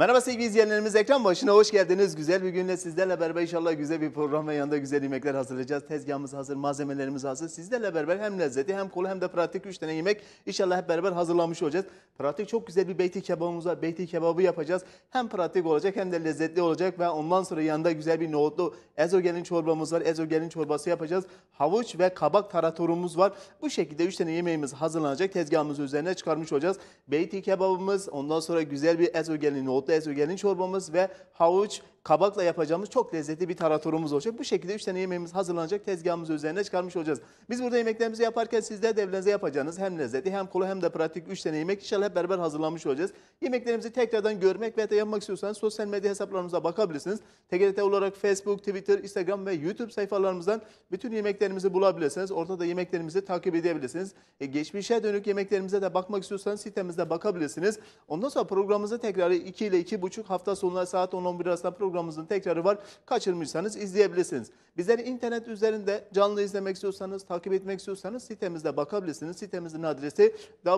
Merhaba sevgili izleyenlerimiz, ekran başına hoş geldiniz. Güzel bir günle sizlerle beraber inşallah güzel bir program ve yanında güzel yemekler hazırlayacağız. Tezgahımız hazır, malzemelerimiz hazır. Sizlerle beraber hem lezzeti hem kolay hem de pratik 3 tane yemek inşallah hep beraber hazırlamış olacağız. Pratik çok güzel bir beyti kebabımız var. Beyti kebabı yapacağız. Hem pratik olacak hem de lezzetli olacak ve ondan sonra yanında güzel bir nohutlu ezogelin çorbamız var. Ezogelin çorbası yapacağız. Havuç ve kabak taratorumuz var. Bu şekilde 3 tane yemeğimiz hazırlanacak. Tezgahımızı üzerine çıkarmış olacağız. Beyti kebabımız, ondan sonra güzel bir ezogelin nohutlu ezogelin çorbamız ve havuç, kabakla yapacağımız çok lezzetli bir taratorumuz olacak. Bu şekilde 3 tane yemeğimiz hazırlanacak. Tezgahımızı üzerine çıkarmış olacağız. Biz burada yemeklerimizi yaparken sizler de evlerinize yapacağınız hem lezzetli hem kolay hem de pratik 3 tane yemek inşallah hep beraber hazırlanmış olacağız. Yemeklerimizi tekrardan görmek veya da yapmak istiyorsanız sosyal medya hesaplarımıza bakabilirsiniz. TGRT olarak Facebook, Twitter, Instagram ve YouTube sayfalarımızdan bütün yemeklerimizi bulabilirsiniz. Orada da yemeklerimizi takip edebilirsiniz. Geçmişe dönük yemeklerimize de bakmak istiyorsanız sitemizde bakabilirsiniz. Ondan sonra programımızı tekrarı 2 ile 2,5 hafta sonları saat 10-11 arasında programımızın tekrarı var. Kaçırmışsanız izleyebilirsiniz. Bizleri internet üzerinde canlı izlemek istiyorsanız, takip etmek istiyorsanız sitemizde bakabilirsiniz. Sitemizin adresi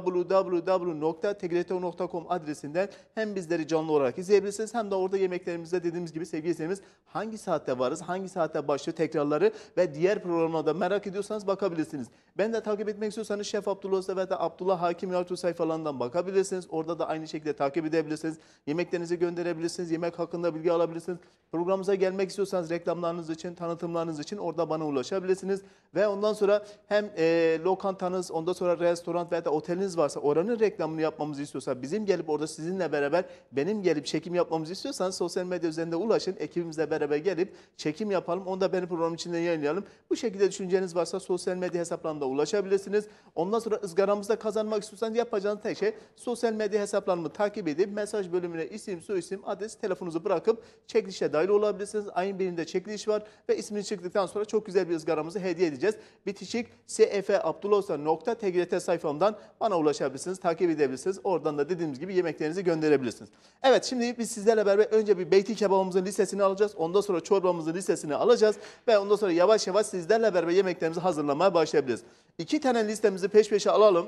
www.tgrt.com adresinden hem bizleri canlı olarak izleyebilirsiniz hem de orada yemeklerimizde dediğimiz gibi sevgili izleyicilerimiz hangi saatte varız, hangi saatte başlıyor tekrarları ve diğer programlarda merak ediyorsanız bakabilirsiniz. Ben de takip etmek istiyorsanız Şef Abdullah Usta ve de Abdullah Hakim Yalçın sayfalarından bakabilirsiniz. Orada da aynı şekilde takip edebilirsiniz. Yemeklerinizi gönderebilirsiniz. Yemek hakkında bilgi alabilirsiniz. Programımıza gelmek istiyorsanız reklamlarınız için, tanıtımlarınız için orada bana ulaşabilirsiniz. Ve ondan sonra hem lokantanız, ondan sonra restoran veya da oteliniz varsa oranın reklamını yapmamızı istiyorsa bizim gelip orada sizinle beraber benim gelip çekim yapmamızı istiyorsanız sosyal medya üzerinde ulaşın. Ekibimizle beraber gelip çekim yapalım. Onu da benim programım içinde yayınlayalım. Bu şekilde düşünceniz varsa sosyal medya hesaplarımda ulaşabilirsiniz. Ondan sonra ızgaramızda kazanmak istiyorsanız yapacağınız tek şey sosyal medya hesaplarımı takip edip mesaj bölümüne isim, soyisim, adres, telefonunuzu bırakıp çekilişe dahil olabilirsiniz. Ayın birinde çekiliş var ve ismini çıktıktan sonra çok güzel bir ızgaramızı hediye edeceğiz. Bitişik sfabdullahsa.tgrt sayfamdan bana ulaşabilirsiniz, takip edebilirsiniz. Oradan da dediğimiz gibi yemeklerinizi gönderebilirsiniz. Evet, şimdi biz sizlerle beraber önce bir beyti kebabımızın listesini alacağız. Ondan sonra çorbamızın listesini alacağız ve ondan sonra yavaş yavaş sizlerle beraber yemeklerimizi hazırlamaya başlayabiliriz. 2 tane listemizi peş peşe alalım.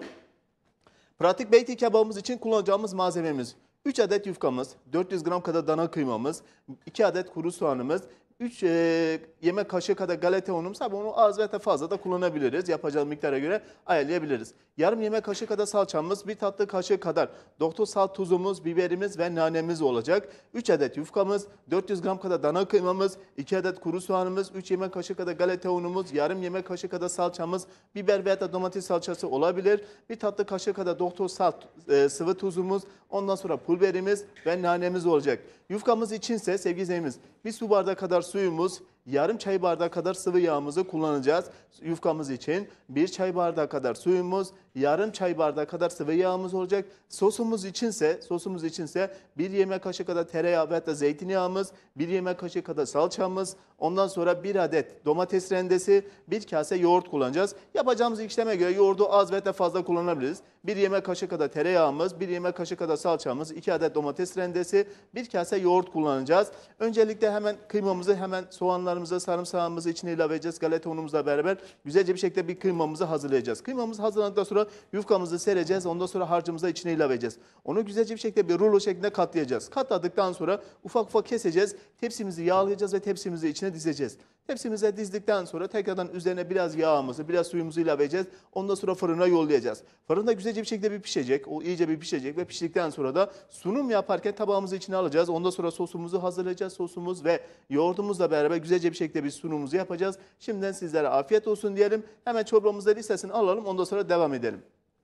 Pratik beyti kebabımız için kullanacağımız malzememiz 3 adet yufkamız, 400 gram kadar dana kıymamız, 2 adet kuru soğanımız, 3 yemek kaşığı kadar galeta unumuz. Tabii onu az veya fazla da kullanabiliriz. Yapacağımız miktara göre ayarlayabiliriz. Yarım yemek kaşığı kadar salçamız, 1 tatlı kaşığı kadar doktor salt tuzumuz, biberimiz ve nanemiz olacak. 3 adet yufkamız, 400 gram kadar dana kıymamız, 2 adet kuru soğanımız, 3 yemek kaşığı kadar galeta unumuz, yarım yemek kaşığı kadar salçamız, biber veya da domates salçası olabilir. 1 tatlı kaşığı kadar doktor salt sıvı tuzumuz, ondan sonra pul biberimiz ve nanemiz olacak. Yufkamız içinse sevgili izleyicilerimiz 1 su bardağı kadar suyumuz, yarım çay bardağı kadar sıvı yağımızı kullanacağız. Yufkamız için 1 çay bardağı kadar suyumuz, yarım çay bardağı kadar sıvı yağımız olacak. Sosumuz içinse 1 yemek kaşığı kadar tereyağı veya da zeytinyağımız, 1 yemek kaşığı kadar salçamız, ondan sonra 1 adet domates rendesi, 1 kase yoğurt kullanacağız. Yapacağımız işleme göre yoğurdu az veya da fazla kullanabiliriz. 1 yemek kaşığı kadar tereyağımız, 1 yemek kaşığı kadar salçamız, 2 adet domates rendesi, 1 kase yoğurt kullanacağız. Öncelikle hemen kıymamızı soğanlarımızı, sarımsağımızı içine ilave edeceğiz. Galeta unumuzla beraber güzelce bir şekilde bir kıymamızı hazırlayacağız. Kıymamızı hazırladıktan sonra yufkamızı sereceğiz. Ondan sonra harcımızı içine ilave edeceğiz. Onu güzelce bir şekilde bir rulo şeklinde katlayacağız. Katladıktan sonra ufak ufak keseceğiz. Tepsimizi yağlayacağız ve tepsimizi içine dizeceğiz. Tepsimize dizdikten sonra tekrardan üzerine biraz yağımızı, biraz suyumuzu ilave edeceğiz. Ondan sonra fırına yollayacağız. Fırında güzelce bir şekilde bir pişecek. O iyice bir pişecek ve piştikten sonra da sunum yaparken tabağımızı içine alacağız. Ondan sonra sosumuzu hazırlayacağız. Sosumuz ve yoğurdumuzla beraber güzelce bir şekilde bir sunumumuzu yapacağız. Şimdiden sizlere afiyet olsun diyelim. Hemen çorbamızda listesini alalım. Ondan sonra devam edelim.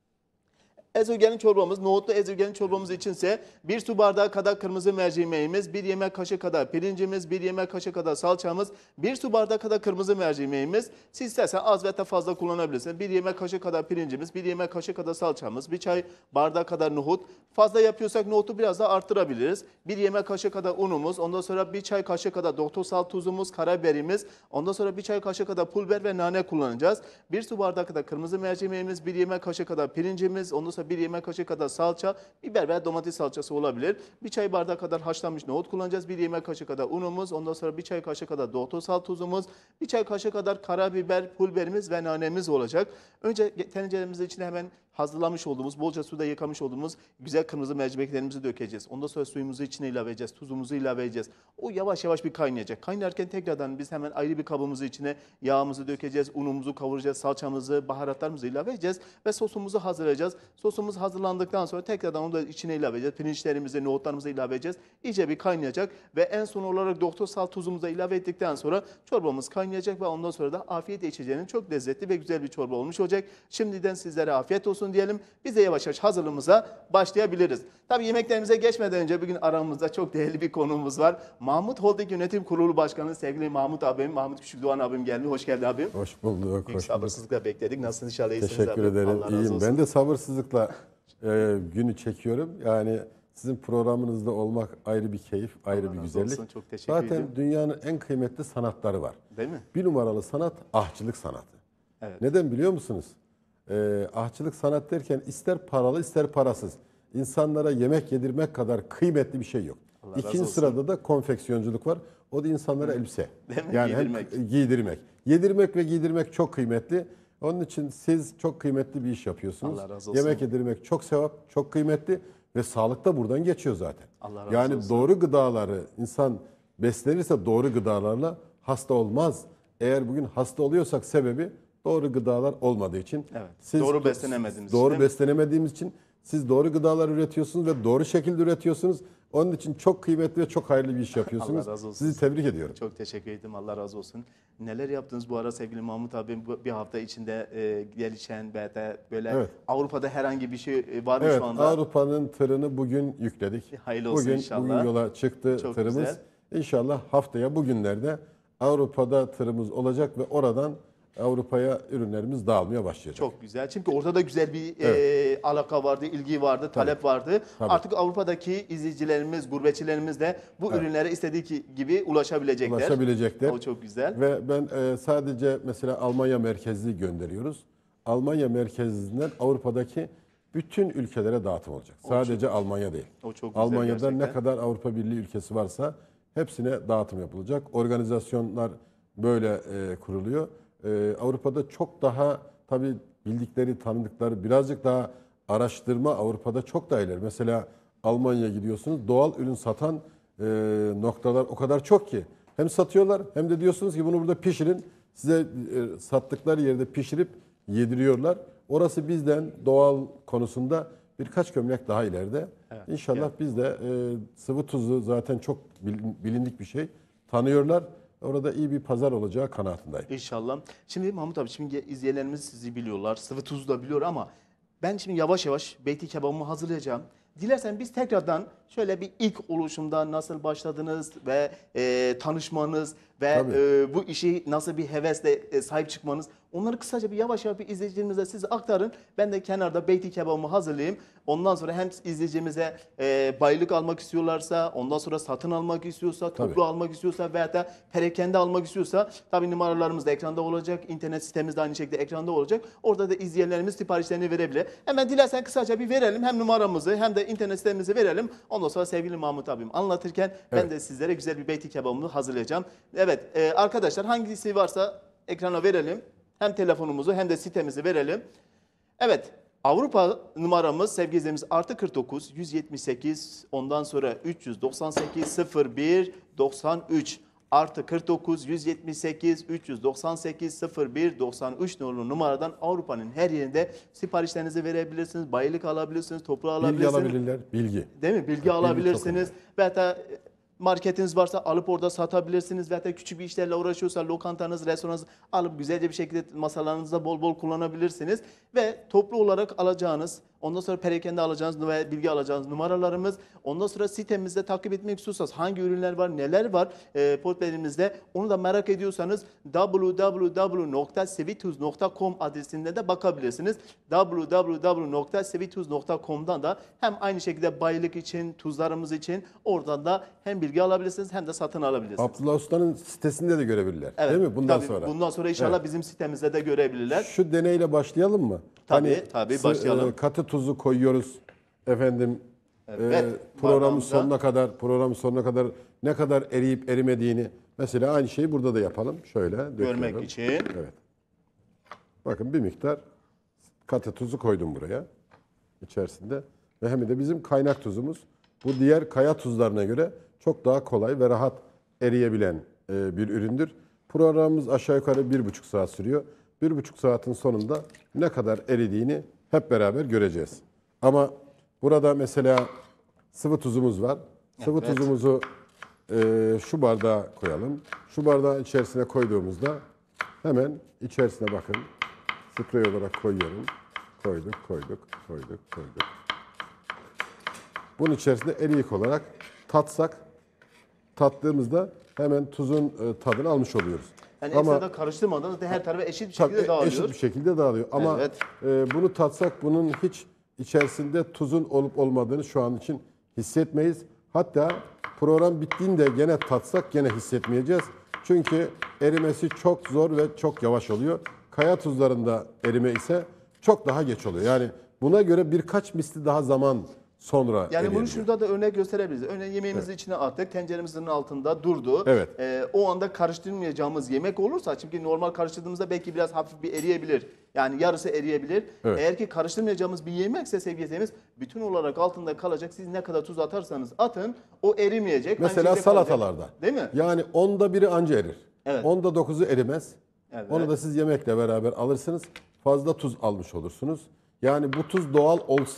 Ezogelin çorbamız, nohutlu ezogelin çorbamız içinse 1 su bardağı kadar kırmızı mercimeğimiz, 1 yemek kaşığı kadar pirincimiz, 1 yemek kaşığı kadar salçamız, 1 su bardağı kadar kırmızı mercimeğimiz. Siz isterseniz az veya fazla kullanabilirsiniz. 1 yemek kaşığı kadar pirincimiz, 1 yemek kaşığı kadar salçamız, 1 çay bardağı kadar nohut. Fazla yapıyorsak nohutu biraz daha arttırabiliriz. 1 yemek kaşığı kadar unumuz, ondan sonra 1 çay kaşığı kadar doktor salt tuzumuz, karabiberimiz, ondan sonra 1 çay kaşığı kadar pul biber ve nane kullanacağız. 1 su bardağı kadar kırmızı mercimeğimiz, 1 yemek kaşığı kadar pirincimiz, ondan sonra 1 yemek kaşığı kadar salça, biber veya domates salçası olabilir. 1 çay bardağı kadar haşlanmış nohut kullanacağız. 1 yemek kaşığı kadar unumuz, ondan sonra 1 çay kaşığı kadar doktor salt tuzumuz, 1 çay kaşığı kadar karabiber, pul biberimiz ve nanemiz olacak. Önce tenceremizin içine hemen hazırlamış olduğumuz, bolca suda yıkamış olduğumuz güzel kırmızı mercimeklerimizi dökeceğiz. Ondan sonra suyumuzu içine ilave edeceğiz, tuzumuzu ilave edeceğiz. O yavaş yavaş bir kaynayacak. Kaynarken tekrardan biz hemen ayrı bir kabımızı içine yağımızı dökeceğiz, unumuzu kavuracağız, salçamızı, baharatlarımızı ilave edeceğiz ve sosumuzu hazırlayacağız. Sosumuz hazırlandıktan sonra tekrardan onu da içine ilave edeceğiz. Pirinçlerimizi, nohutlarımızı ilave edeceğiz. İyice bir kaynayacak ve en son olarak doktor salt tuzumuzu da ilave ettikten sonra çorbamız kaynayacak ve ondan sonra da afiyetle içeceğinin çok lezzetli ve güzel bir çorba olmuş olacak. Şimdiden sizlere afiyet olsun diyelim. Biz de yavaş yavaş hazırlığımıza başlayabiliriz. Tabii yemeklerimize geçmeden önce bugün aramızda çok değerli bir konuğumuz var. Mahmut Holding Yönetim Kurulu Başkanı sevgili Mahmut abim, Mahmut Küçükdoğan abim geldi. Hoş geldin abim. Hoş bulduk. Büyük sabırsızlıkla bekledik. Nasılsınız inşallah iyisiniz Teşekkür abim. ederim. Allah razı İyiyim. olsun. Ben de sabırsızlıkla günü çekiyorum. Yani sizin programınızda olmak ayrı bir keyif, ayrı Allah bir razı güzellik. olsun. Çok teşekkür Zaten ederim. dünyanın en kıymetli sanatları var. Değil mi? Bir numaralı sanat ahçılık sanatı. Evet. Neden biliyor musunuz? Ahçılık sanat derken ister paralı ister parasız insanlara yemek yedirmek kadar kıymetli bir şey yok. Allah razı İkinci olsun. sırada da konfeksiyonculuk var. O da insanlara elbise. Değil mi? Yani Giydirmek. hem giydirmek. Yedirmek ve giydirmek çok kıymetli. Onun için siz çok kıymetli bir iş yapıyorsunuz. Allah razı olsun. Yemek yedirmek çok sevap, çok kıymetli ve sağlık da buradan geçiyor zaten. Allah razı Yani olsun. doğru gıdaları insan beslenirse doğru gıdalarla hasta olmaz. Eğer bugün hasta oluyorsak sebebi doğru gıdalar olmadığı için. Evet. Doğru beslenemediğimiz için, Doğru değil mi? beslenemediğimiz için siz doğru gıdalar üretiyorsunuz ve doğru şekilde üretiyorsunuz. Onun için çok kıymetli ve çok hayırlı bir iş yapıyorsunuz. Allah razı olsun. Sizi tebrik ediyorum. Çok teşekkür ederim. Allah razı olsun. Neler yaptınız bu ara sevgili Mahmut abim? Bir hafta içinde gelişen ve de böyle Evet. Avrupa'da herhangi bir şey var mı Evet, şu anda? Avrupa'nın tırını bugün yükledik. Hayırlı olsun bugün, inşallah. Bugün yola çıktı Çok tırımız. güzel. İnşallah haftaya bugünlerde Avrupa'da tırımız olacak ve oradan Avrupa'ya ürünlerimiz dağılmaya başlayacak. Çok güzel. Çünkü orada da güzel bir alaka vardı, ilgi vardı, talep vardı. Tabii. Artık Avrupa'daki izleyicilerimiz, gurbetçilerimiz de bu ürünlere istediği gibi ulaşabilecekler. Ulaşabilecekler. O çok güzel. Ve ben sadece mesela Almanya merkezli gönderiyoruz. Almanya merkezinden Avrupa'daki bütün ülkelere dağıtım olacak. Sadece Almanya değil. O çok güzel Almanya'da gerçekten. ne kadar Avrupa Birliği ülkesi varsa hepsine dağıtım yapılacak. Organizasyonlar böyle kuruluyor. Avrupa'da çok daha tabii bildikleri, tanıdıkları birazcık daha araştırma Avrupa'da çok daha ileri. Mesela Almanya'ya gidiyorsunuz. Doğal ürün satan noktalar o kadar çok ki. Hem satıyorlar hem de diyorsunuz ki bunu burada pişirin. Size sattıkları yerde pişirip yediriyorlar. Orası bizden doğal konusunda birkaç gömlek daha ileride. Evet, İnşallah biz de sıvı tuzu zaten çok bilindik bir şey. Tanıyorlar. Orada iyi bir pazar olacağı kanaatindeyim. İnşallah. Şimdi Mahmut abi, şimdi izleyenlerimiz sizi biliyorlar. Sıvı tuzu da biliyor ama ben şimdi yavaş yavaş beyti kebabımı hazırlayacağım. Dilersen biz tekrardan şöyle bir ilk oluşumda nasıl başladınız ve tanışmanız ve bu işi nasıl bir hevesle sahip çıkmanız, onları kısaca bir yavaş yavaş bir izleyicilerimize siz aktarın. Ben de kenarda beyti kebabımı hazırlayayım. Ondan sonra hem izleyicimize bayılık almak istiyorlarsa, ondan sonra satın almak istiyorsa, toplu almak istiyorsa veya da perakende almak istiyorsa tabii numaralarımız da ekranda olacak. İnternet sitemiz de aynı şekilde ekranda olacak. Orada da izleyenlerimiz siparişlerini verebilir. Hemen dilersen kısaca bir verelim. Hem numaramızı hem de internet sitemizi verelim. Ondan sonra sevgili Mahmut abim anlatırken ben de sizlere güzel bir beyti kebabımı hazırlayacağım. Evet arkadaşlar, hangisi varsa ekrana verelim. Hem telefonumuzu hem de sitemizi verelim. Evet, Avrupa numaramız sevgili izleyicilerimiz + 49 178 ondan sonra 398 01 93 + 49 178 398 01 93 numaradan Avrupa'nın her yerinde siparişlerinizi verebilirsiniz. Bayılık alabilirsiniz, toplu alabilirsiniz. Bilgi alabilirler, bilgi. Değil mi? Bilgi alabilirsiniz. Veya da marketiniz varsa alıp orada satabilirsiniz. Veya da küçük bir işlerle uğraşıyorsa lokantanız, restoranınız alıp güzelce bir şekilde masalarınızda bol bol kullanabilirsiniz. Ve toplu olarak alacağınız, ondan sonra perakende alacağınız ve bilgi alacağınız numaralarımız. Ondan sonra sitemizde takip etmek istiyorsanız hangi ürünler var, neler var portföyümüzde, onu da merak ediyorsanız www.svituz.com adresinde de bakabilirsiniz. www.svituz.com'dan da hem aynı şekilde bayılık için, tuzlarımız için oradan da hem bilgi alabilirsiniz hem de satın alabilirsiniz. Abdullah Usta'nın sitesinde de görebilirler. Evet, Değil mi? Bundan tabii, sonra. Bundan sonra inşallah bizim sitemizde de görebilirler. Şu deneyle başlayalım mı? Tabii, tabii, başlayalım. Katı tuzu koyuyoruz. Efendim Evet, programın bardağımıza. sonuna kadar ne kadar eriyip erimediğini mesela aynı şeyi burada da yapalım. Şöyle Görmek döküyorum. için. Evet. Bakın bir miktar katı tuzu koydum buraya içerisinde. Ve hem de bizim kaynak tuzumuz. Bu diğer kaya tuzlarına göre çok daha kolay ve rahat eriyebilen bir üründür. Programımız aşağı yukarı 1,5 saat sürüyor. 1,5 saatin sonunda ne kadar eridiğini hep beraber göreceğiz. Ama burada mesela sıvı tuzumuz var. Sıvı tuzumuzu şu bardağa koyalım. Şu bardağın içerisine koyduğumuzda hemen içerisine bakın. Sprey olarak koyuyorum. Koyduk. Bunun içerisinde eriyik olarak tattığımızda hemen tuzun tadını almış oluyoruz. Yani ekstra karıştırmadan her tarafa eşit bir şekilde tabii dağılıyor. eşit bir şekilde dağılıyor. Ama Evet. Bunu tatsak bunun hiç içerisinde tuzun olup olmadığını şu an için hissetmeyiz. Hatta program bittiğinde gene tatsak gene hissetmeyeceğiz. Çünkü erimesi çok zor ve çok yavaş oluyor. Kaya tuzlarında erime ise çok daha geç oluyor. Yani buna göre birkaç misli daha zaman sonra Yani bunu eriyebiliyor. şurada da örnek gösterebiliriz. Örneğin yemeğimizi içine attık, tenceremizin altında durdu. Evet. O anda karıştırmayacağımız yemek olursa, çünkü normal karıştırdığımızda belki biraz hafif bir eriyebilir. Yani yarısı eriyebilir. Evet. Eğer ki karıştırmayacağımız bir yemekse sevgili izleyicilerimiz, bütün olarak altında kalacak. Siz ne kadar tuz atarsanız atın, o erimeyecek. Mesela Aynı şekilde salatalarda. kalacak. Değil mi? Yani 10'da 1'i anca erir. Evet. 10'da 9'u erimez. Evet. Onu da siz yemekle beraber alırsınız. Fazla tuz almış olursunuz. Yani bu tuz doğal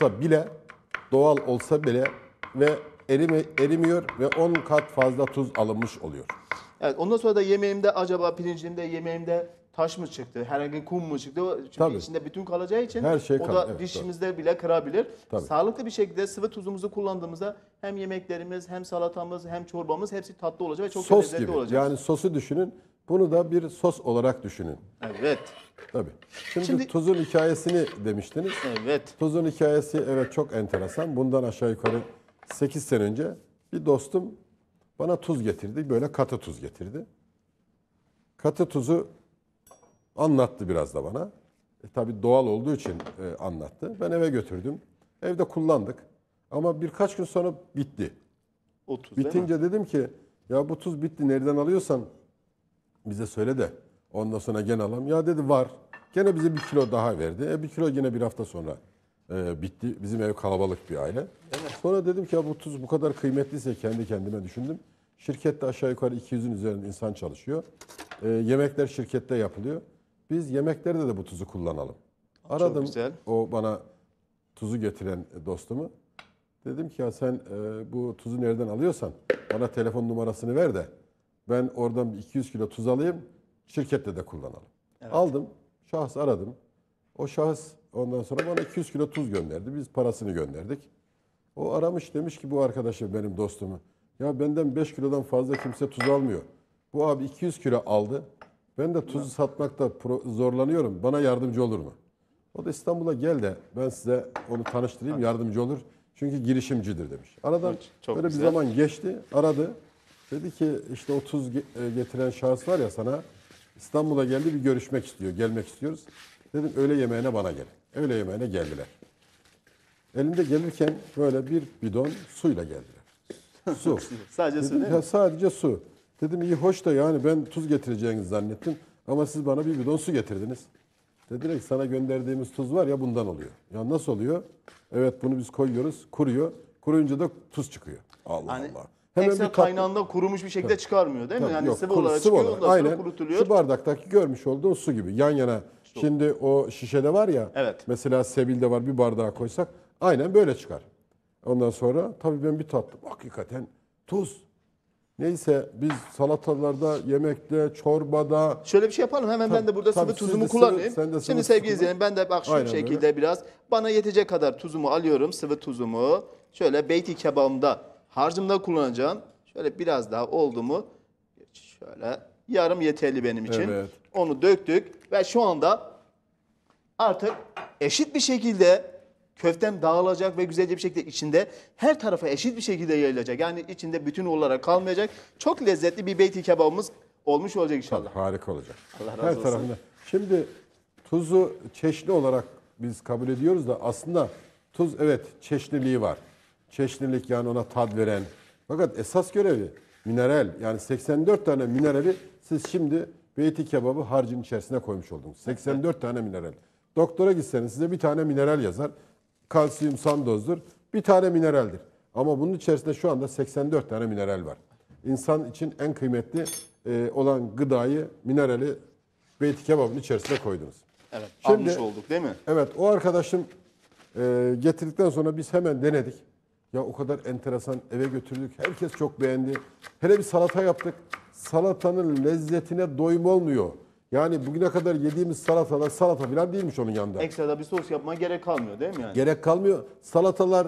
olsa bile ve erimiyor ve 10 kat fazla tuz alınmış oluyor. Evet, ondan sonra da yemeğimde acaba pirincimde, yemeğimde taş mı çıktı, herhangi kum mu çıktı? Çünkü Tabii. içinde bütün kalacağı için Her şey o kalır, da evet, dişimizde bile kırabilir. Tabii. Sağlıklı bir şekilde sıvı tuzumuzu kullandığımızda hem yemeklerimiz, hem salatamız, hem çorbamız hepsi tatlı olacak ve çok da Sos lezzetli gibi. olacak. Yani sosu düşünün. Bunu da bir sos olarak düşünün. Evet, Tabii. Şimdi, Şimdi- tuzun hikayesini demiştiniz. evet. Tuzun hikayesi evet çok enteresan. Bundan aşağı yukarı 8 sene önce bir dostum bana tuz getirdi. Böyle katı tuz getirdi. Katı tuzu anlattı biraz da bana. Tabii doğal olduğu için anlattı. Ben eve götürdüm. Evde kullandık. Ama birkaç gün sonra bitti. O tuz değil mi? Bitince dedim ki ya bu tuz bitti. Nereden alıyorsan bize söyle de ondan sonra gene alalım. Ya dedi var. Gene bize 1 kilo daha verdi. 1 kilo yine bir hafta sonra bitti. Bizim ev kalabalık bir aile. Sonra dedim ki ya bu tuz bu kadar kıymetliyse kendi kendime düşündüm. Şirkette aşağı yukarı 200'ün üzerinde insan çalışıyor. Yemekler şirkette yapılıyor. Biz yemeklerde de bu tuzu kullanalım. Aradım güzel. o bana tuzu getiren dostumu. Dedim ki ya sen bu tuzu nereden alıyorsan bana telefon numarasını ver de ben oradan bir 200 kilo tuz alayım, şirkette de kullanalım. Aldım, şahıs aradım. O şahıs ondan sonra bana 200 kilo tuz gönderdi. Biz parasını gönderdik. O aramış demiş ki bu arkadaşım benim dostumu. Ya benden 5 kilodan fazla kimse tuz almıyor. Bu abi 200 kilo aldı. Ben de tuzu satmakta zorlanıyorum. Bana yardımcı olur mu? O da İstanbul'a gel de ben size onu tanıştırayım, yardımcı olur. Çünkü girişimcidir demiş. Aradan Çok böyle güzel. bir zaman geçti, aradı. Dedi ki işte o tuz getiren şahıs var ya sana İstanbul'a geldi bir görüşmek istiyor, gelmek istiyoruz. Dedim öğle yemeğine bana gelin. Öğle yemeğine geldiler. Elinde gelirken böyle bir bidon suyla geldiler. Su. Sadece su Dedim, değil mi? ya sadece su. Dedim iyi hoş da yani ben tuz getireceğinizi zannettim. Ama siz bana bir bidon su getirdiniz. Dediler ki sana gönderdiğimiz tuz var ya bundan oluyor. Ya nasıl oluyor? Evet bunu biz koyuyoruz, kuruyor. Kuruyunca da tuz çıkıyor. Allah Hani Allah. ekstra kaynağında kurumuş bir şekilde çıkarmıyor değil mi? Tabii, Yani yok, sıvı olarak sıvı çıkıyor, olarak. ondan sonra Aynen. kurutuluyor. Şu bardaktaki görmüş olduğun su gibi yan yana. Şimdi o şişede var ya. Evet. Mesela Sebil'de var bir bardağa koysak aynen böyle çıkar. Ondan sonra tabii ben bir tattım. Hakikaten tuz. Neyse biz salatalarda, yemekte, çorbada Şöyle bir şey yapalım. Hemen ben de burada tabii sıvı siz tuzumu de kullanayım. sen de sıvı Şimdi tuz sevgili kullan. izleyelim, ben de bak şu Aynen şekilde böyle. biraz bana yetecek kadar tuzumu alıyorum, sıvı tuzumu. Şöyle beyti kebabımda harcımda kullanacağım. Şöyle biraz daha oldu mu? Şöyle yarım yeterli benim için. Evet. Onu döktük ve şu anda artık eşit bir şekilde köftem dağılacak ve güzelce bir şekilde içinde her tarafa eşit bir şekilde yayılacak. Yani içinde bütün olarak kalmayacak. Çok lezzetli bir beyti kebabımız olmuş olacak inşallah. harika olacak. Allah razı Her olsun. tarafında. Şimdi tuzu çeşni olarak biz kabul ediyoruz da aslında tuz evet çeşniliği var. Çeşnilik yani ona tad veren. Fakat esas görevi mineral yani 84 tane minerali siz şimdi beyti kebabı harcın içerisine koymuş oldunuz. 84 tane mineral. Doktora gitseniz size bir tane mineral yazar. Kalsiyum sandozdur. Bir tane mineraldir. Ama bunun içerisinde şu anda 84 tane mineral var. İnsan için en kıymetli olan gıdayı, minerali beyti kebabın içerisine koydunuz. Evet, Şimdi, almış olduk değil mi? Evet, o arkadaşım getirdikten sonra biz hemen denedik. Ya o kadar enteresan, eve götürdük. Herkes çok beğendi. Hele bir salata yaptık. Salatanın lezzetine doyum olmuyor. Yani bugüne kadar yediğimiz salatalar salata falan değilmiş onun yanında. Ekstra bir sos yapmaya gerek kalmıyor değil mi yani? Gerek kalmıyor. Salatalar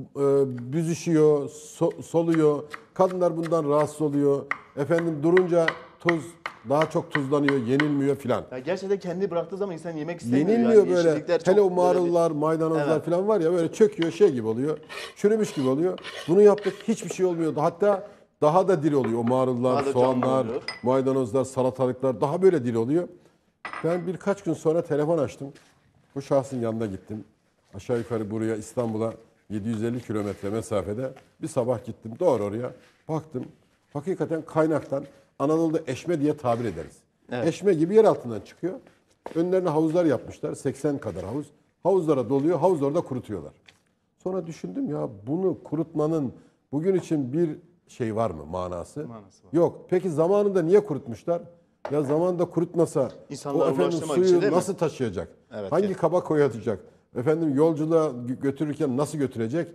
büzüşüyor, soluyor. Kadınlar bundan rahatsız oluyor. Efendim durunca tuz daha çok tuzlanıyor, yenilmiyor filan. Ya gerçekten kendi bıraktığı zaman insan yemek istemiyor. Yenilmiyor yani. böyle. Yeşillikler çok Hele o böyle marullar, maydanozlar Evet. falan var ya böyle çöküyor şey gibi oluyor. Çürümüş gibi oluyor. Bunu yaptık hiçbir şey olmuyordu. Hatta daha da diri oluyor o marullar, Daha da soğanlar, canlı oluyor. maydanozlar, salatalıklar daha böyle diri oluyor. Ben birkaç gün sonra telefon açtım. Bu şahsın yanına gittim. Aşağı yukarı buraya İstanbul'a 750 kilometre mesafede bir sabah gittim. Doğru oraya baktım. Hakikaten kaynaktan Anadolu'da eşme diye tabir ederiz. Evet. Eşme gibi yer altından çıkıyor. Önlerine havuzlar yapmışlar. 80 kadar havuz. Havuzlara doluyor. Havuzlarda kurutuyorlar. Sonra düşündüm ya bunu kurutmanın bugün için bir şey var mı manası? Manası var. Yok. Peki zamanında niye kurutmuşlar? Ya zamanında kurutmasa İnsanlara o efendim ulaştırmak için suyu değil mi? nasıl taşıyacak? Evet, Hangi evet. kaba koyatacak? Efendim yolculuğa götürürken nasıl götürecek?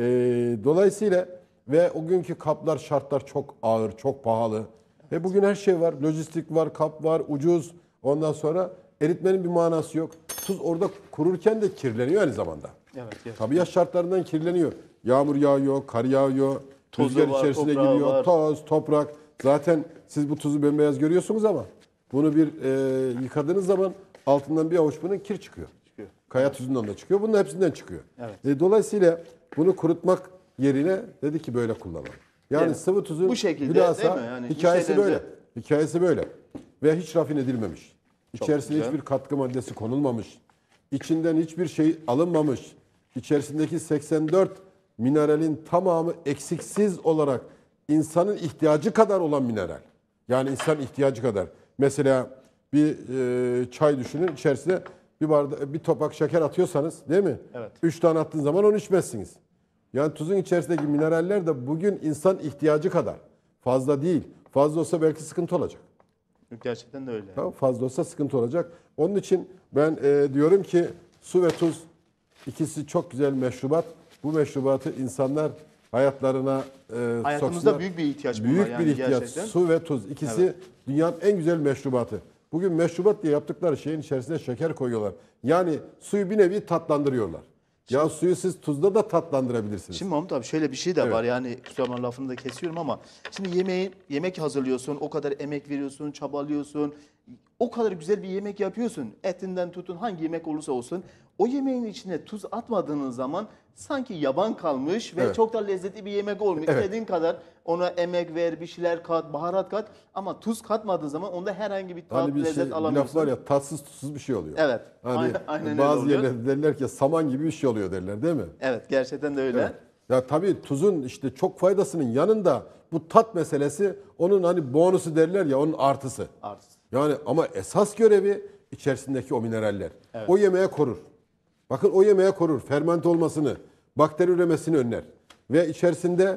Dolayısıyla ve o günkü kaplar şartlar çok ağır, çok pahalı. Ve bugün her şey var. Lojistik var, kap var, ucuz. Ondan sonra eritmenin bir manası yok. Tuz orada kururken de kirleniyor aynı zamanda. Evet, evet. Tabiat şartlarından kirleniyor. Yağmur yağıyor, kar yağıyor, Tozu rüzgar var, içerisine toprağı giriyor, var. toz, toprak. Zaten siz bu tuzu bembeyaz görüyorsunuz ama bunu bir yıkadığınız zaman altından bir avuç bunun kir çıkıyor. Çıkıyor. Kaya tuzundan da çıkıyor, bunun hepsinden çıkıyor. Evet. Dolayısıyla bunu kurutmak yerine dedi ki böyle kullanalım. Yani Evet. sıvı tuzun Bu şekilde bilhassa değil mi? Yani bu hikayesi şeyden böyle. de- Hikayesi böyle. Ve hiç rafine edilmemiş. İçerisine güzel. hiçbir katkı maddesi konulmamış. İçinden hiçbir şey alınmamış. İçerisindeki 84 mineralin tamamı eksiksiz olarak insanın ihtiyacı kadar olan mineral. Yani insan ihtiyacı kadar. Mesela bir çay düşünün içerisine bir topak şeker atıyorsanız değil mi? Evet. 3 tane attığın zaman onu içmezsiniz. Yani tuzun içerisindeki mineraller de bugün insan ihtiyacı kadar. Fazla değil. Fazla olsa belki sıkıntı olacak. Gerçekten de öyle. Tamam, fazla olsa sıkıntı olacak. Onun için ben diyorum ki su ve tuz ikisi çok güzel meşrubat. Bu meşrubatı insanlar hayatlarına Hayatımızda soksunlar. büyük bir ihtiyaç bunlar Büyük yani bir ihtiyaç. gerçekten. Su ve tuz ikisi dünyanın en güzel meşrubatı. Bugün meşrubat diye yaptıkları şeyin içerisine şeker koyuyorlar. Yani suyu bir nevi tatlandırıyorlar. Ya suyu siz tuzda da tatlandırabilirsiniz. Şimdi Mahmut abi şöyle bir şey de var yani kusura bakma lafını da kesiyorum ama şimdi yemek hazırlıyorsun, o kadar emek veriyorsun, çabalıyorsun. O kadar güzel bir yemek yapıyorsun. Etinden tutun hangi yemek olursa olsun. O yemeğin içine tuz atmadığınız zaman sanki yaban kalmış ve Evet. çok da lezzetli bir yemek olmuyor. Evet. İstediğin kadar ona emek ver, bir şeyler kat, baharat kat ama tuz katmadığın zaman onda herhangi bir tat, Hani bir, lezzet bir laf alamıyorsun. var ya tatsız tuzsuz bir şey oluyor. Evet. Hani Aynen öyle bazı oluyor. yerlerde derler ki saman gibi bir şey oluyor derler değil mi? Evet, gerçekten de öyle. Evet. Ya tabii tuzun işte çok faydasının yanında bu tat meselesi onun hani bonusu derler ya onun artısı. Artısı. Yani ama esas görevi içerisindeki o mineraller. O yemeğe korur. Bakın o yemeğe korur. Fermente olmasını, bakteri üremesini önler. Ve içerisinde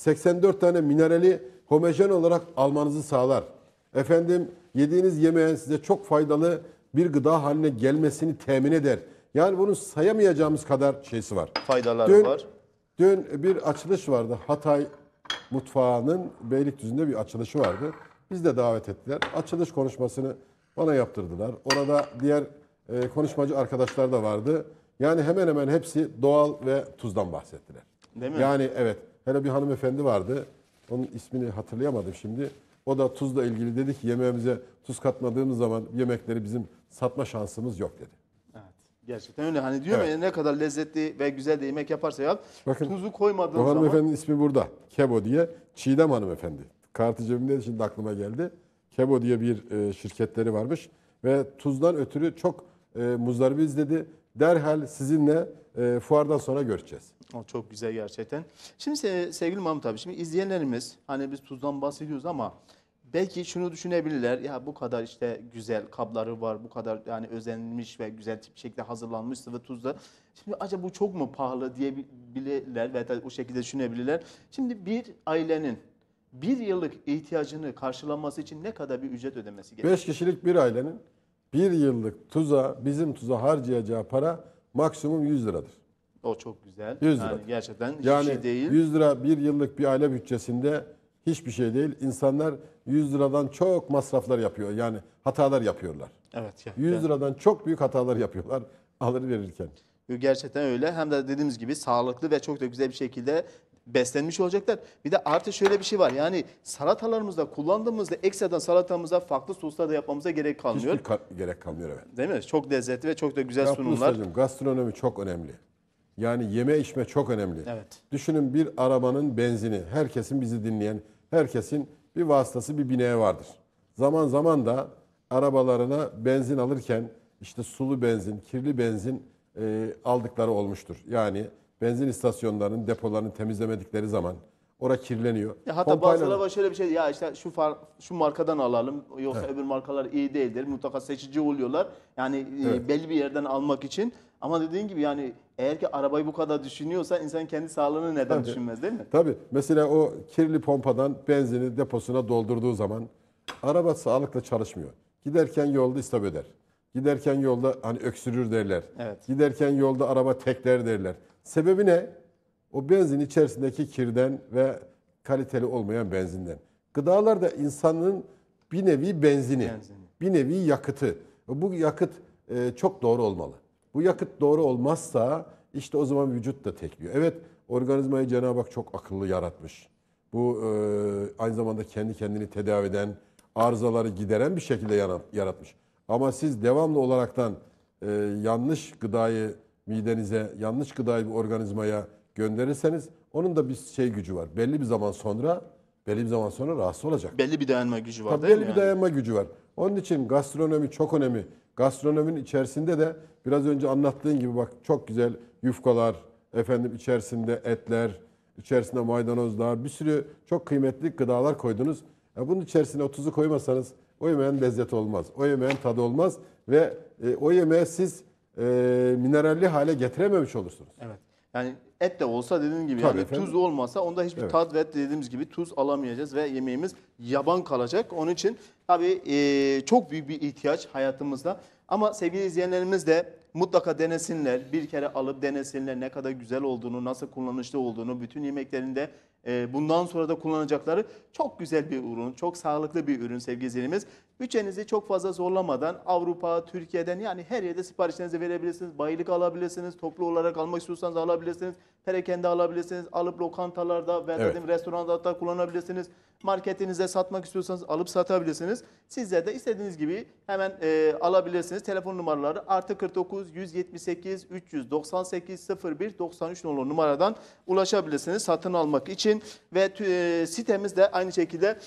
84 tane minerali homojen olarak almanızı sağlar. Efendim yediğiniz yemeğin size çok faydalı bir gıda haline gelmesini temin eder. Yani bunun sayamayacağımız kadar şeysi var. Faydaları var. Dün bir açılış vardı. Hatay mutfağının Beylikdüzü'nde bir açılışı vardı. Biz de davet ettiler. Açılış konuşmasını bana yaptırdılar. Orada diğer konuşmacı arkadaşlar da vardı. Yani hemen hemen hepsi doğal ve tuzdan bahsettiler. Değil mi? Yani evet. Hele bir hanımefendi vardı. Onun ismini hatırlayamadım şimdi. O da tuzla ilgili dedi ki yemeğimize tuz katmadığımız zaman yemekleri bizim satma şansımız yok dedi. Evet. Gerçekten öyle. Hani diyorum Evet. ya ne kadar lezzetli ve güzel de yemek yaparsa yap. Bakın, tuzu koymadığın O zaman hanımefendinin ismi burada. Kebo diye. Çiğdem hanımefendi. Kartı cebimde şimdi aklıma geldi. Kebo diye bir şirketleri varmış. Ve tuzdan ötürü çok muzdaribiz dedi. Derhal sizinle fuardan sonra görüşeceğiz. o çok güzel gerçekten. Şimdi sevgili Mahmut abi şimdi izleyenlerimiz hani biz tuzdan bahsediyoruz ama belki şunu düşünebilirler. Ya bu kadar işte güzel kabları var, bu kadar yani özenilmiş ve güzel bir şekilde hazırlanmış sıvı tuzla. Şimdi acaba bu çok mu pahalı diyebilirler ve da o şekilde düşünebilirler. Şimdi bir ailenin bir yıllık ihtiyacını karşılanması için ne kadar bir ücret ödemesi gerekiyor? 5 kişilik bir ailenin bir yıllık bizim tuza harcayacağı para maksimum 100 liradır. O çok güzel. 100 Yani lira. gerçekten hiçbir Yani şey değil. 100 lira bir yıllık bir aile bütçesinde hiçbir şey değil. İnsanlar 100 liradan çok masraflar yapıyor. Yani hatalar yapıyorlar. Evet. 100 liradan çok büyük hatalar yapıyorlar alır verirken. Gerçekten öyle. Hem de dediğimiz gibi sağlıklı ve çok da güzel bir şekilde beslenmiş olacaklar. Bir de artı şöyle bir şey var. Yani salatalarımızda kullandığımızda ekstradan salatamıza farklı soslar da yapmamıza gerek kalmıyor. Gerek kalmıyor evet. Değil mi? Çok lezzetli ve çok da güzel Yaptığınız sunumlar. ustacığım, gastronomi çok önemli. Yani yeme içme çok önemli. Evet. Düşünün bir arabanın benzini, herkesin bizi dinleyen, herkesin bir vasıtası bir bineği vardır. Zaman zaman da arabalarına benzin alırken işte sulu benzin, kirli benzin aldıkları olmuştur. Yani benzin istasyonlarının depolarını temizlemedikleri zaman orası kirleniyor. Ya hatta Pompayla- bazıları var şöyle bir şey ya işte şu markadan alalım yoksa öbür markalar iyi değildir. Mutlaka seçici oluyorlar. Yani Evet. belli bir yerden almak için. Ama dediğin gibi yani eğer ki arabayı bu kadar düşünüyorsa insan kendi sağlığını neden Tabii. düşünmez değil mi? Tabii. Mesela o kirli pompadan benzini deposuna doldurduğu zaman araba sağlıkla çalışmıyor. Giderken yolda istop eder. Giderken yolda hani öksürür derler. Evet. Giderken yolda araba tekler derler. Sebebi ne? O benzin içerisindeki kirden ve kaliteli olmayan benzinden. Gıdalar da insanın bir nevi benzini, bir nevi yakıtı. Bu yakıt çok doğru olmalı. Bu yakıt doğru olmazsa işte o zaman vücut da tekliyor. Evet, organizmayı Cenab-ı Hak çok akıllı yaratmış. Bu aynı zamanda kendi kendini tedavi eden, arızaları gideren bir şekilde yaratmış. Ama siz devamlı olaraktan yanlış gıdayı midenize, yanlış gıdayı bir organizmaya gönderirseniz onun da bir gücü var. Belli bir zaman sonra rahatsız olacak. Belli bir dayanma gücü var Tabii değil mi? belli bir yani? dayanma gücü var. Onun için gastronomi çok önemli. Gastronominin içerisinde de biraz önce anlattığın gibi bak çok güzel yufkalar, efendim içerisinde etler, içerisinde maydanozlar, bir sürü çok kıymetli gıdalar koydunuz. Bunun içerisine o tuzu koymasanız o yemeğin lezzeti olmaz. O yemeğin tadı olmaz ve o yemeği siz mineralli hale getirememiş olursunuz. Evet. Yani et de olsa dediğim gibi Tabii yani efendim. tuz olmasa onda hiçbir Evet. tat ve dediğimiz gibi tuz alamayacağız ve yemeğimiz yaban kalacak. Onun için tabii çok büyük bir ihtiyaç hayatımızda. Ama sevgili izleyenlerimiz de mutlaka denesinler. Bir kere alıp denesinler ne kadar güzel olduğunu, nasıl kullanışlı olduğunu, bütün yemeklerinde bundan sonra da kullanacakları çok güzel bir ürün, çok sağlıklı bir ürün sevgili izleyenimiz. Bütçenizi çok fazla zorlamadan Avrupa, Türkiye'den yani her yerde siparişlerinizi verebilirsiniz. Bayilik alabilirsiniz, toplu olarak almak istiyorsanız alabilirsiniz. Perakende alabilirsiniz, alıp lokantalarda ve Evet. dedim restoranda da kullanabilirsiniz. Marketinize satmak istiyorsanız alıp satabilirsiniz. Sizler de istediğiniz gibi hemen alabilirsiniz. Telefon numaraları +49 178 398 01 93 numaradan ulaşabilirsiniz satın almak için. Ve sitemiz de aynı şekilde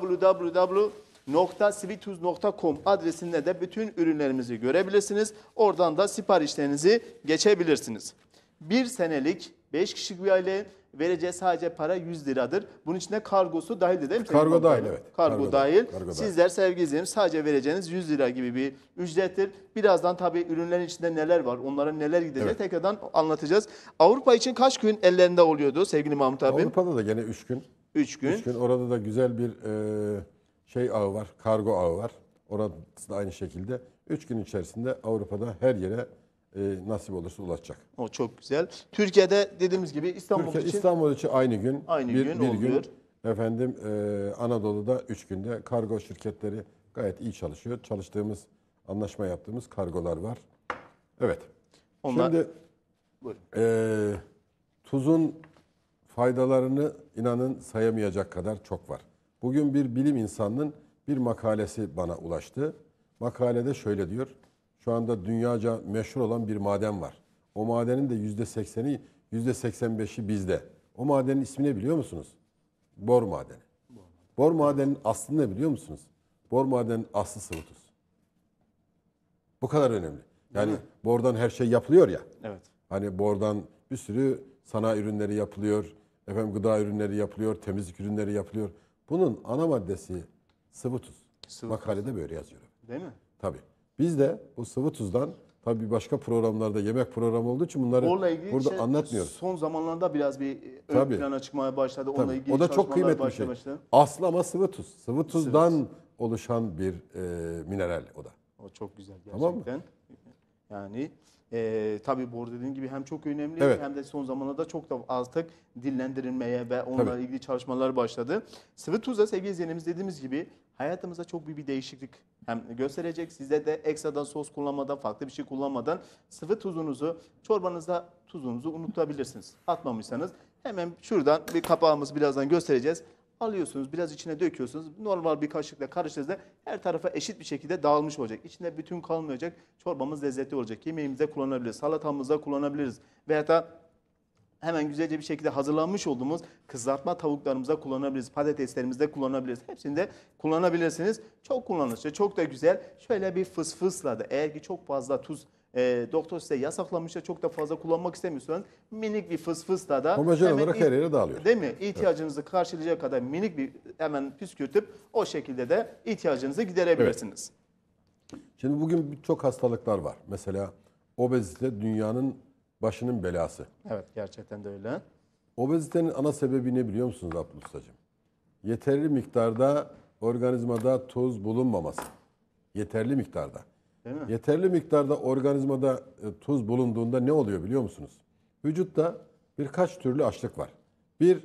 www.sweettuz.com adresinde de bütün ürünlerimizi görebilirsiniz. Oradan da siparişlerinizi geçebilirsiniz. Bir senelik 5 kişilik bir aile vereceği sadece para 100 liradır. Bunun içinde kargosu dahildir değil mi? Kargo Sayın dahil, Bakanım? evet. Kargo Kargo dahil. dahil, kargo dahil. Sizler sevgili izleyicilerim sadece vereceğiniz 100 lira gibi bir ücrettir. Birazdan tabii ürünlerin içinde neler var, onlara neler gidecek Evet. tekrardan anlatacağız. Avrupa için kaç gün ellerinde oluyordu sevgili Mahmut abi? Avrupa'da da gene 3 gün. 3 gün. 3 gün. Orada da güzel bir ağı var. Kargo ağı var. Orası da aynı şekilde. 3 gün içerisinde Avrupa'da her yere nasip olursa ulaşacak. O çok güzel. Türkiye'de dediğimiz gibi İstanbul Türkiye, için İstanbul için aynı gün. Aynı bir, gün bir oluyor. Efendim Anadolu'da 3 günde kargo şirketleri gayet iyi çalışıyor. Çalıştığımız, anlaşma yaptığımız kargolar var. Evet. Onlar- Şimdi Buyurun. tuzun faydalarını inanın sayamayacak kadar çok var. Bugün bir bilim insanının bir makalesi bana ulaştı. Makalede şöyle diyor. Şu anda dünyaca meşhur olan bir maden var. O madenin de %80'i, %85'i bizde. O madenin ismini biliyor musunuz? Bor madeni. Bor madeninin aslı ne biliyor musunuz? Bor madeninin aslı sıvı tuz. Bu kadar önemli. Yani bordan her şey yapılıyor ya. Evet. Hani bordan bir sürü sanayi ürünleri yapılıyor. Efendim gıda ürünleri yapılıyor, temizlik ürünleri yapılıyor. Bunun ana maddesi sıvı tuz. Sıvı Makalede böyle yazıyor. Değil mi? Tabii. Biz de bu sıvı tuzdan tabii başka programlarda yemek programı olduğu için bunları Onunla ilgili burada anlatmıyoruz. son zamanlarda biraz bir ön Tabii. plana çıkmaya başladı. Onunla Tabii. ilgili O da çok çalışmalar kıymetli bir şey. başlamıştı. Aslı ama sıvı tuz. Sıvı tuzdan oluşan bir mineral o da. O çok güzel gerçekten. Tamam mı? Yani tabii bu arada dediğim gibi hem çok önemli Evet. hem de son zamanlarda çok da artık dillendirilmeye ve onunla Tabii. ilgili çalışmalar başladı. Sıvı tuzla sevgili izleyenimiz dediğimiz gibi hayatımızda çok büyük bir değişiklik hem gösterecek. Size de ekstradan sos kullanmadan, farklı bir şey kullanmadan sıvı tuzunuzu, çorbanızda tuzunuzu unutabilirsiniz. Atmamışsanız hemen şuradan bir kapağımız birazdan göstereceğiz. Alıyorsunuz, biraz içine döküyorsunuz. Normal bir kaşıkla karıştırdığınızda her tarafa eşit bir şekilde dağılmış olacak. İçinde bütün kalmayacak. Çorbamız lezzetli olacak. Yemeğimizde kullanabiliriz, salatamızda kullanabiliriz. Veyahut da hemen güzelce bir şekilde hazırlanmış olduğumuz kızartma tavuklarımıza kullanabiliriz. Patateslerimizde kullanabiliriz. Hepsinde kullanabilirsiniz. Çok kullanışlı, çok da güzel. Şöyle bir fısfısla da eğer ki çok fazla tuz doktor size yasaklamışsa çok da fazla kullanmak istemiyorsanız minik bir fısfısla da Homojen hemen olarak her yere dağılıyor. değil mi? İhtiyacınızı karşılayacak kadar minik bir hemen püskürtüp o şekilde de ihtiyacınızı giderebilirsiniz. Şimdi bugün birçok hastalıklar var. Mesela obezite dünyanın başının belası. Evet, gerçekten de öyle. Obezitenin ana sebebi ne biliyor musunuz Abdülhamid Ustacığım? Yeterli miktarda organizmada tuz bulunmaması. Yeterli miktarda. Değil mi? Yeterli miktarda organizmada tuz bulunduğunda ne oluyor biliyor musunuz? Vücutta birkaç türlü açlık var. Bir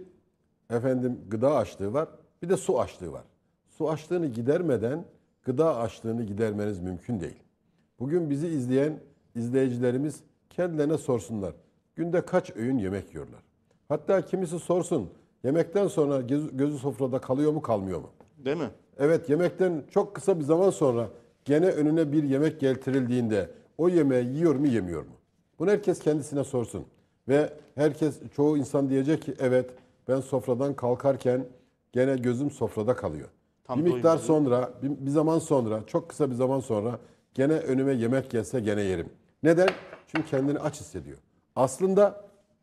gıda açlığı var, bir de su açlığı var. Su açlığını gidermeden gıda açlığını gidermeniz mümkün değil. Bugün bizi izleyen izleyicilerimiz kendilerine sorsunlar. Günde kaç öğün yemek yiyorlar? Hatta kimisi sorsun, yemekten sonra gözü sofrada kalıyor mu kalmıyor mu? Değil mi? Evet, yemekten çok kısa bir zaman sonra gene önüne bir yemek getirildiğinde o yemeği yiyor mu yemiyor mu? Bunu herkes kendisine sorsun. Ve çoğu insan diyecek ki evet ben sofradan kalkarken gene gözüm sofrada kalıyor. Tam Bir miktar doymadım. sonra, bir zaman sonra, çok kısa bir zaman sonra gene önüme yemek gelse gene yerim. Neden? Çünkü kendini aç hissediyor. Aslında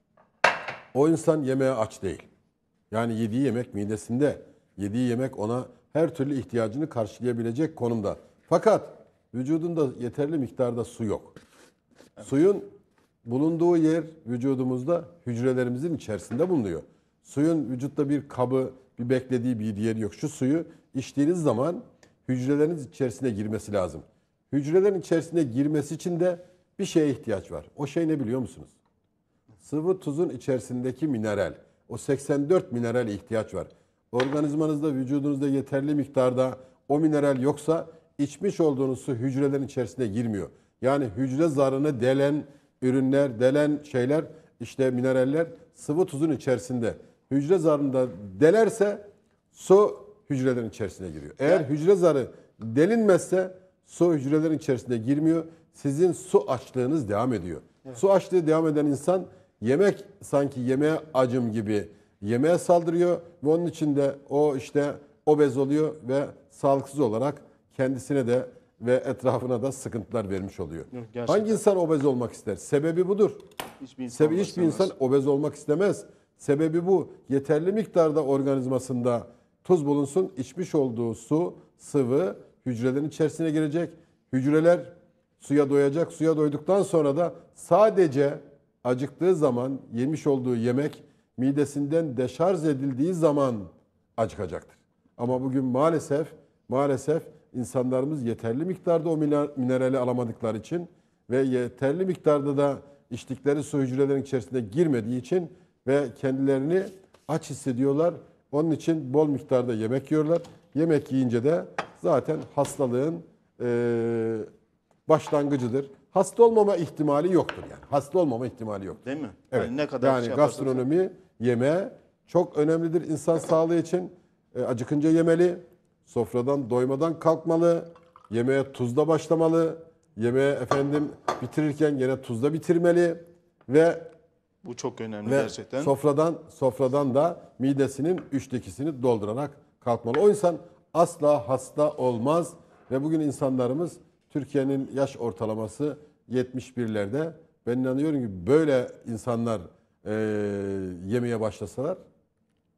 o insan yemeğe aç değil. Yani yediği yemek midesinde, yediği yemek ona her türlü ihtiyacını karşılayabilecek konumda. Fakat vücudunda yeterli miktarda su yok. Suyun bulunduğu yer vücudumuzda hücrelerimizin içerisinde bulunuyor. Suyun vücutta bir kabı, bir beklediği bir yeri yok. Şu suyu içtiğiniz zaman hücreleriniz içerisine girmesi lazım. Hücrelerin içerisine girmesi için de bir şeye ihtiyaç var. O şey ne biliyor musunuz? Sıvı tuzun içerisindeki mineral. O 84 mineral ihtiyaç var. Organizmanızda, vücudunuzda yeterli miktarda o mineral yoksa içmiş olduğunuz su hücrelerin içerisine girmiyor. Yani hücre zarını delen ürünler, delen şeyler, işte mineraller sıvı tuzun içerisinde. Hücre zarında delerse su hücrelerin içerisine giriyor. Eğer hücre zarı delinmezse su hücrelerin içerisine girmiyor. Sizin su açlığınız devam ediyor. Evet. Su açlığı devam eden insan yemek sanki yemeğe acım gibi yemeğe saldırıyor ve onun için de o işte obez oluyor ve sağlıksız olarak kendisine de ve etrafına da sıkıntılar vermiş oluyor. Gerçekten. Hangi insan obez olmak ister? Sebebi budur. Hiçbir insan obez olmak istemez. Sebebi bu. Yeterli miktarda organizmasında tuz bulunsun. İçmiş olduğu su, sıvı hücrelerin içerisine girecek. Hücreler suya doyacak. Suya doyduktan sonra da sadece acıktığı zaman yemiş olduğu yemek midesinden deşarj edildiği zaman acıkacaktır. Ama bugün maalesef insanlarımız yeterli miktarda o minerali alamadıkları için ve yeterli miktarda da içtikleri su hücrelerin içerisine girmediği için ve kendilerini aç hissediyorlar. Onun için bol miktarda yemek yiyorlar. Yemek yiyince de zaten hastalığın başlangıcıdır. Hasta olmama ihtimali yoktur yani. Hasta olmama ihtimali yok. Değil mi? Evet. Yani ne kadar yani gastronomi, yeme çok önemlidir insan sağlığı için. Acıkınca yemeli. Sofradan doymadan kalkmalı. Yemeğe tuzla başlamalı. Yemeğe bitirirken yine tuzla bitirmeli ve bu çok önemli gerçekten. Sofradan da midesinin 2/3'ünü doldurarak kalkmalı. O insan asla hasta olmaz ve bugün insanlarımız Türkiye'nin yaş ortalaması 71'lerde. Ben inanıyorum ki böyle insanlar yemeye başlasalar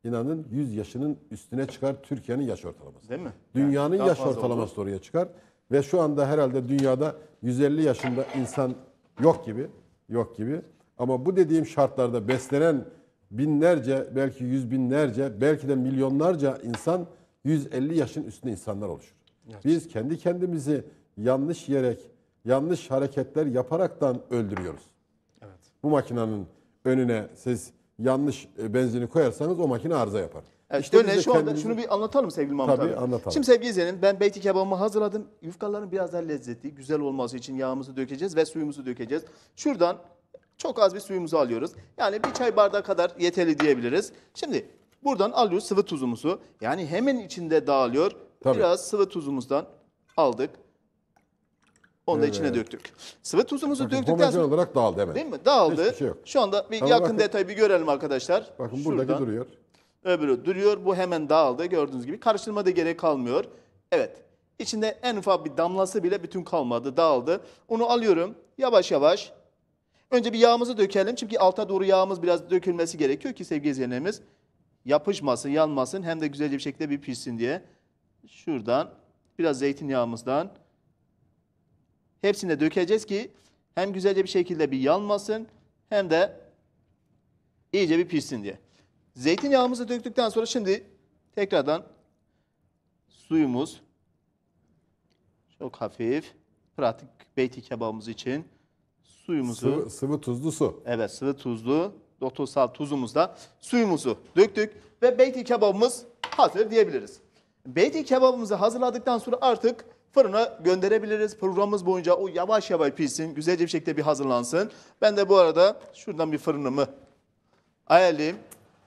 inanın 100 yaşının üstüne çıkar Türkiye'nin yaş ortalaması. Değil mi? Dünyanın Yani daha yaş fazla ortalaması oraya çıkar. Ve şu anda herhalde dünyada 150 yaşında insan yok gibi. Ama bu dediğim şartlarda beslenen binlerce, belki yüz binlerce, belki de milyonlarca insan 150 yaşın üstünde insanlar oluşur. Evet. Biz kendi kendimizi yanlış yiyerek, yanlış hareketler yaparaktan öldürüyoruz. Evet. Bu makinenin önüne siz yanlış benzini koyarsanız o makine arıza yapar. Evet, İşte döne biz de şu anda kendimizi- şunu bir anlatalım sevgili Mahmut Tabii, abi. anlatalım. Şimdi sevgili izleyenim, ben beyti kebabımı hazırladım. Yufkaların biraz daha lezzetli, güzel olması için yağımızı dökeceğiz ve suyumuzu dökeceğiz. Şuradan çok az bir suyumuzu alıyoruz. Yani bir çay bardağı kadar yeterli diyebiliriz. Şimdi buradan alıyoruz sıvı tuzumuzu. Yani hemen içinde dağılıyor. Tabii. Biraz sıvı tuzumuzdan aldık. Onu da Evet. içine döktük. Sıvı tuzumuzu Bakın döktükten homojen sonra olarak dağıldı hemen. değil mi? Dağıldı. Hiçbir şey yok. Şu anda bir Ama yakın bakın- detayı bir görelim arkadaşlar. Bakın Şuradan. buradaki duruyor. Öbürü duruyor. Bu hemen dağıldı. Gördüğünüz gibi. Karıştırma da gerek kalmıyor. Evet. İçinde en ufak bir damlası bile bütün kalmadı. Dağıldı. Onu alıyorum. Yavaş yavaş. Önce bir yağımızı dökelim. Çünkü alta doğru yağımız biraz dökülmesi gerekiyor ki sevgili izleyenlerimiz yapışmasın, yanmasın. Hem de güzelce bir şekilde bir pişsin diye. Şuradan biraz zeytinyağımızdan hepsini dökeceğiz ki hem güzelce bir şekilde bir yanmasın hem de iyice bir pişsin diye. Zeytinyağımızı döktükten sonra şimdi tekrardan suyumuz çok hafif, pratik beyti kebabımız için suyumuzu, Sıvı tuzlu su. evet sıvı tuzlu, dotosal tuzumuzla suyumuzu döktük ve beyti kebabımız hazır diyebiliriz. Beyti kebabımızı hazırladıktan sonra artık fırına gönderebiliriz. Programımız boyunca o yavaş yavaş pişsin, güzelce bir şekilde bir hazırlansın. Ben de bu arada şuradan bir fırınımı ayarlayayım.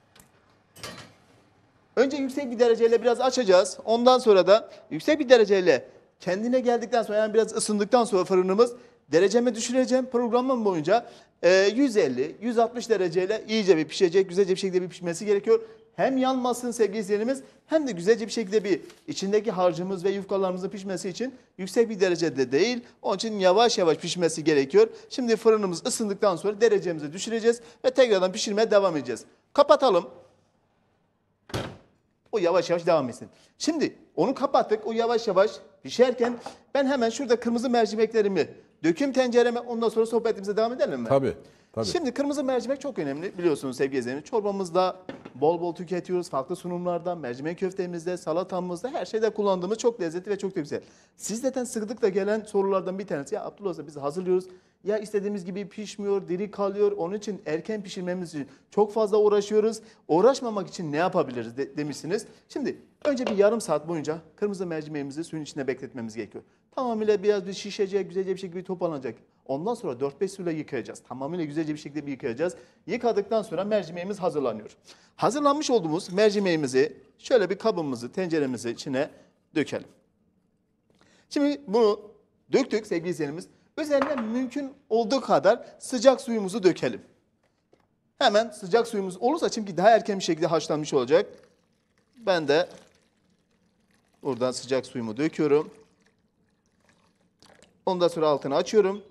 Önce yüksek bir dereceyle biraz açacağız. Ondan sonra da yüksek bir dereceyle kendine geldikten sonra yani biraz ısındıktan sonra fırınımız derecemi düşüreceğim. Programım boyunca 150-160 dereceyle iyice bir pişecek. Güzelce bir şekilde bir pişmesi gerekiyor. Hem yanmasın sevgili izleyenimiz hem de güzelce bir şekilde bir içindeki harcımız ve yufkalarımızın pişmesi için yüksek bir derecede değil. Onun için yavaş yavaş pişmesi gerekiyor. Şimdi fırınımız ısındıktan sonra derecemizi düşüreceğiz ve tekrardan pişirmeye devam edeceğiz. Kapatalım. O yavaş yavaş devam etsin. Şimdi onu kapattık. O yavaş yavaş pişerken ben hemen şurada kırmızı mercimeklerimi dökeyim tencereme. Ondan sonra sohbetimize devam edelim mi? Tabii. Şimdi kırmızı mercimek çok önemli biliyorsunuz sevgili izleyiciler. Çorbamızda bol bol tüketiyoruz. Farklı sunumlarda, mercimek köftemizde, salatamızda her şeyde kullandığımız çok lezzetli ve çok da güzel. Sizden sıklıkla gelen sorulardan bir tanesi. Ya Abdullah Usta biz hazırlıyoruz. Ya istediğimiz gibi pişmiyor, diri kalıyor. Onun için erken pişirmemiz için çok fazla uğraşıyoruz. Uğraşmamak için ne yapabiliriz demişsiniz. Şimdi önce bir yarım saat boyunca kırmızı mercimeğimizi suyun içinde bekletmemiz gerekiyor. Tamamıyla biraz bir şişecek, güzelce bir şekilde bir toparlanacak. Ondan sonra 4-5 suyla yıkayacağız. Tamamıyla güzelce bir şekilde bir yıkayacağız. Yıkadıktan sonra mercimeğimiz hazırlanıyor. Hazırlanmış olduğumuz mercimeğimizi şöyle bir kabımızı, tenceremizi içine dökelim. Şimdi bunu döktük sevgili izleyenimiz. Üzerine mümkün olduğu kadar sıcak suyumuzu dökelim. Hemen sıcak suyumuz olursa çünkü daha erken bir şekilde haşlanmış olacak. Ben de buradan sıcak suyumu döküyorum. Ondan sonra altını açıyorum.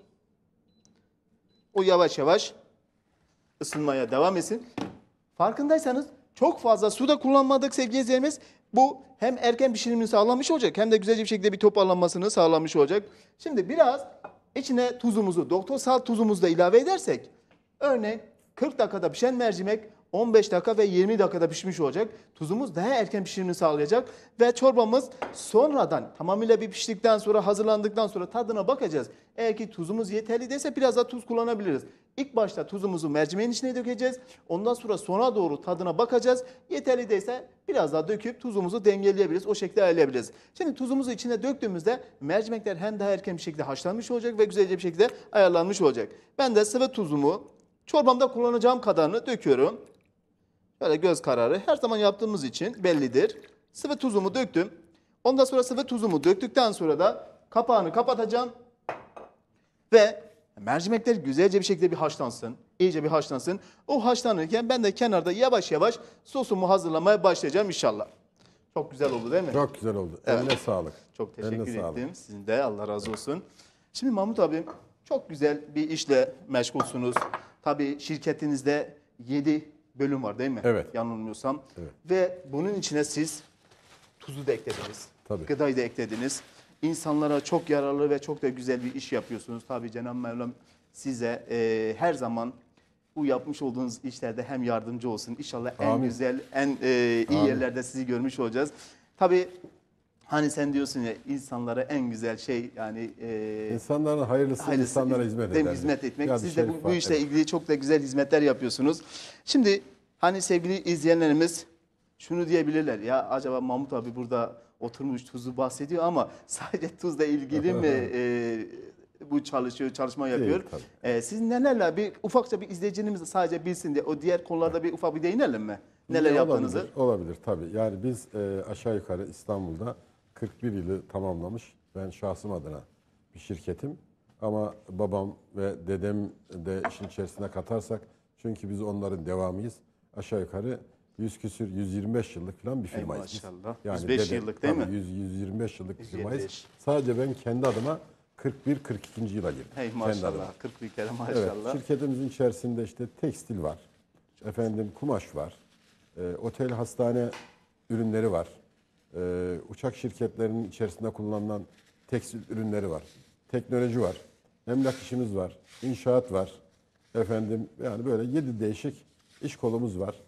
O yavaş yavaş ısınmaya devam etsin. Farkındaysanız çok fazla su da kullanmadık sevgili izleyicilerimiz. Bu hem erken pişirimini sağlamış olacak hem de güzelce bir şekilde bir toparlanmasını sağlamış olacak. Şimdi biraz içine tuzumuzu, doktorsal tuzumuzu da ilave edersek örneğin 40 dakikada pişen mercimek 15 dakika ve 20 dakikada pişmiş olacak. Tuzumuz daha erken pişirimini sağlayacak ve çorbamız sonradan tamamıyla bir piştikten sonra hazırlandıktan sonra tadına bakacağız. Eğer ki tuzumuz yeterli değilse biraz daha tuz kullanabiliriz. İlk başta tuzumuzu mercimeğin içine dökeceğiz. Ondan sonra sona doğru tadına bakacağız. Yeterli değilse biraz daha döküp tuzumuzu dengeleyebiliriz. O şekilde ayarlayabiliriz. Şimdi tuzumuzu içine döktüğümüzde mercimekler hem daha erken bir şekilde haşlanmış olacak ve güzelce bir şekilde ayarlanmış olacak. Ben de sıvı tuzumu çorbamda kullanacağım kadarını döküyorum. Böyle göz kararı her zaman yaptığımız için bellidir. Sıvı tuzumu döktüm. Ondan sonra sıvı tuzumu döktükten sonra da kapağını kapatacağım. Ve mercimekler güzelce bir şekilde bir haşlansın. İyice bir haşlansın. O haşlanırken ben de kenarda yavaş yavaş sosumu hazırlamaya başlayacağım inşallah. Çok güzel oldu değil mi? Çok güzel oldu. Evet. Eline sağlık. Çok teşekkür Eline sağlık. ettim. Sizin de Allah razı olsun. Şimdi Mahmut abi çok güzel bir işle meşgulsünüz. Tabii şirketinizde 7 bölüm var değil mi? Evet. Yanılmıyorsam. Evet. Ve bunun içine siz tuzu da eklediniz. Tabii. Gıdayı da eklediniz. İnsanlara çok yararlı ve çok da güzel bir iş yapıyorsunuz. Tabii Cenab-ı Mevlam size her zaman bu yapmış olduğunuz işlerde hem yardımcı olsun. İnşallah en Amin. güzel, en iyi Amin. yerlerde sizi görmüş olacağız. Tabii hani sen diyorsun ya insanlara en güzel şey yani İnsanların hayırlısı insanlara hizmet eder. hizmet etmek. Yani Siz de bu şerif işle evet. ilgili çok da güzel hizmetler yapıyorsunuz. Şimdi hani sevgili izleyenlerimiz şunu diyebilirler. Ya acaba Mahmut abi burada oturmuş tuzu bahsediyor ama sadece tuzla ilgili mi bu çalışma yapıyor? tabii. Siz nelerle ufakça bir izleyicimiz sadece bilsin diye o diğer konularda bir ufak bir değinelim mi? Neler yaptığınızı? Olabilir tabii. Yani biz aşağı yukarı İstanbul'da 41 yılı tamamlamış. Ben şahsım adına bir şirketim. Ama babam ve dedem de işin içerisine katarsak, çünkü biz onların devamıyız. Aşağı yukarı 100 küsür 125 yıllık falan bir firmayız. Maşallah. Yani 105 yıllık değil mi? 125 yıllık bir firmayız. 125. Sadece ben kendi adıma 41-42. yıla girdim. Hey Kendi adıma. maşallah. 40 bir kere Evet, maşallah. şirketimizin içerisinde işte tekstil var, efendim kumaş var, otel, hastane ürünleri var, uçak şirketlerinin içerisinde kullanılan tekstil ürünleri var, teknoloji var, emlak işimiz var, inşaat var, efendim yani böyle 7 değişik iş kolumuz var.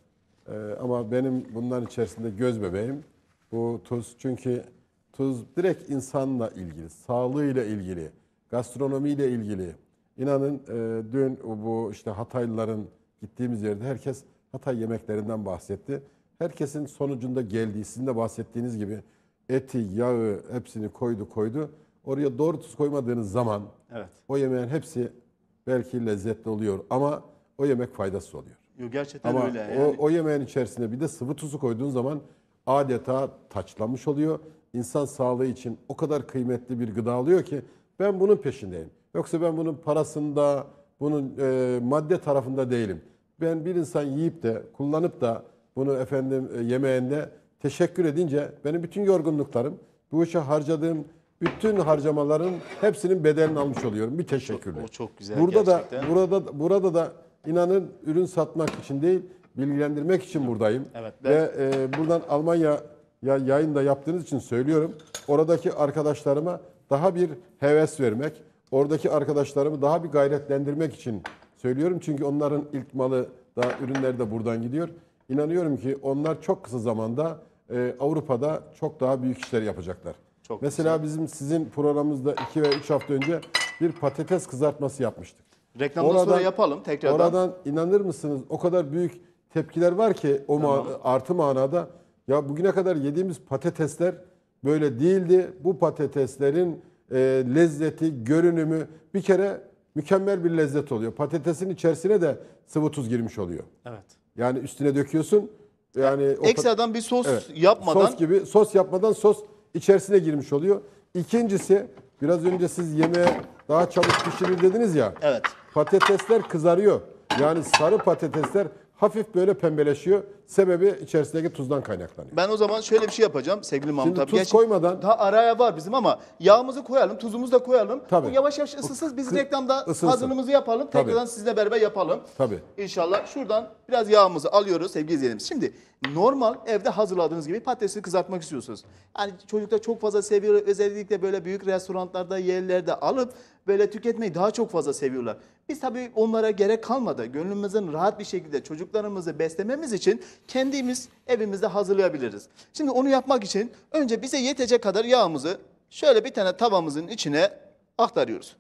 Ama benim bunların içerisinde göz bebeğim bu tuz, çünkü tuz direkt insanla ilgili, sağlığıyla ilgili, gastronomiyle ilgili. İnanın dün bu işte Hataylıların gittiğimiz yerde herkes Hatay yemeklerinden bahsetti. Herkesin sonucunda geldiği, sizin de bahsettiğiniz gibi eti, yağı hepsini koydu. Oraya doğru tuz koymadığınız zaman Evet. o yemeğin hepsi belki lezzetli oluyor ama o yemek faydasız oluyor. Yo, gerçekten Ama öyle. Yani. o yemeğin içerisine bir de sıvı tuzu koyduğun zaman adeta taçlanmış oluyor. İnsan sağlığı için o kadar kıymetli bir gıda oluyor ki ben bunun peşindeyim. Yoksa ben bunun parasında, bunun madde tarafında değilim. Ben bir insan yiyip de, kullanıp da bunu efendim yemeğinde teşekkür edince benim bütün yorgunluklarım, bu işe harcadığım bütün harcamaların hepsinin bedelini almış oluyorum. Bir teşekkürle. O çok güzel Burada gerçekten. burada da inanın ürün satmak için değil, bilgilendirmek için buradayım. Evet, Ve buradan Almanya yayında yaptığınız için söylüyorum. Oradaki arkadaşlarıma daha bir heves vermek, oradaki arkadaşlarımı daha bir gayretlendirmek için söylüyorum. Çünkü onların ilk malı da, ürünleri de buradan gidiyor. İnanıyorum ki onlar çok kısa zamanda Avrupa'da çok daha büyük işler yapacaklar. Çok Mesela sizin programımızda 2 ve 3 hafta önce bir patates kızartması yapmıştık. Reklamdan sonra yapalım tekrardan. Oradan inanır mısınız o kadar büyük tepkiler var ki artı manada. Ya bugüne kadar yediğimiz patatesler böyle değildi. Bu patateslerin lezzeti, görünümü bir kere mükemmel bir lezzet oluyor. Patatesin içerisine de sıvı tuz girmiş oluyor. Evet. Yani üstüne döküyorsun. Yani Ekstradan bir sos Evet. yapmadan Sos yapmadan sos içerisine girmiş oluyor. İkincisi, biraz önce siz yemeğe daha çabuk pişirir dediniz ya. Evet. Patatesler kızarıyor. Yani sarı patatesler hafif böyle pembeleşiyor. Sebebi içerisindeki tuzdan kaynaklanıyor. ben o zaman şöyle bir şey yapacağım sevgili Mahmut Şimdi abi. tuz Gerçi koymadan- daha araya var bizim ama yağımızı koyalım, tuzumuzu da koyalım. Tabii. Bu yavaş yavaş ısınsın. Biz reklamda ısınsın. hazırlığımızı yapalım. Tabii. Tekrardan sizle beraber yapalım. Tabii. İnşallah şuradan biraz yağımızı alıyoruz sevgili izleyicilerimiz. Şimdi normal evde hazırladığınız gibi patatesi kızartmak istiyorsunuz. Yani çocuklar çok fazla seviyor. Özellikle böyle büyük restoranlarda, yerlerde alıp böyle tüketmeyi daha çok fazla seviyorlar. Biz tabii onlara gerek kalmadı. Gönlümüzün rahat bir şekilde çocuklarımızı beslememiz için kendimiz evimizde hazırlayabiliriz. Şimdi onu yapmak için önce bize yetecek kadar yağımızı şöyle bir tane tavamızın içine aktarıyoruz.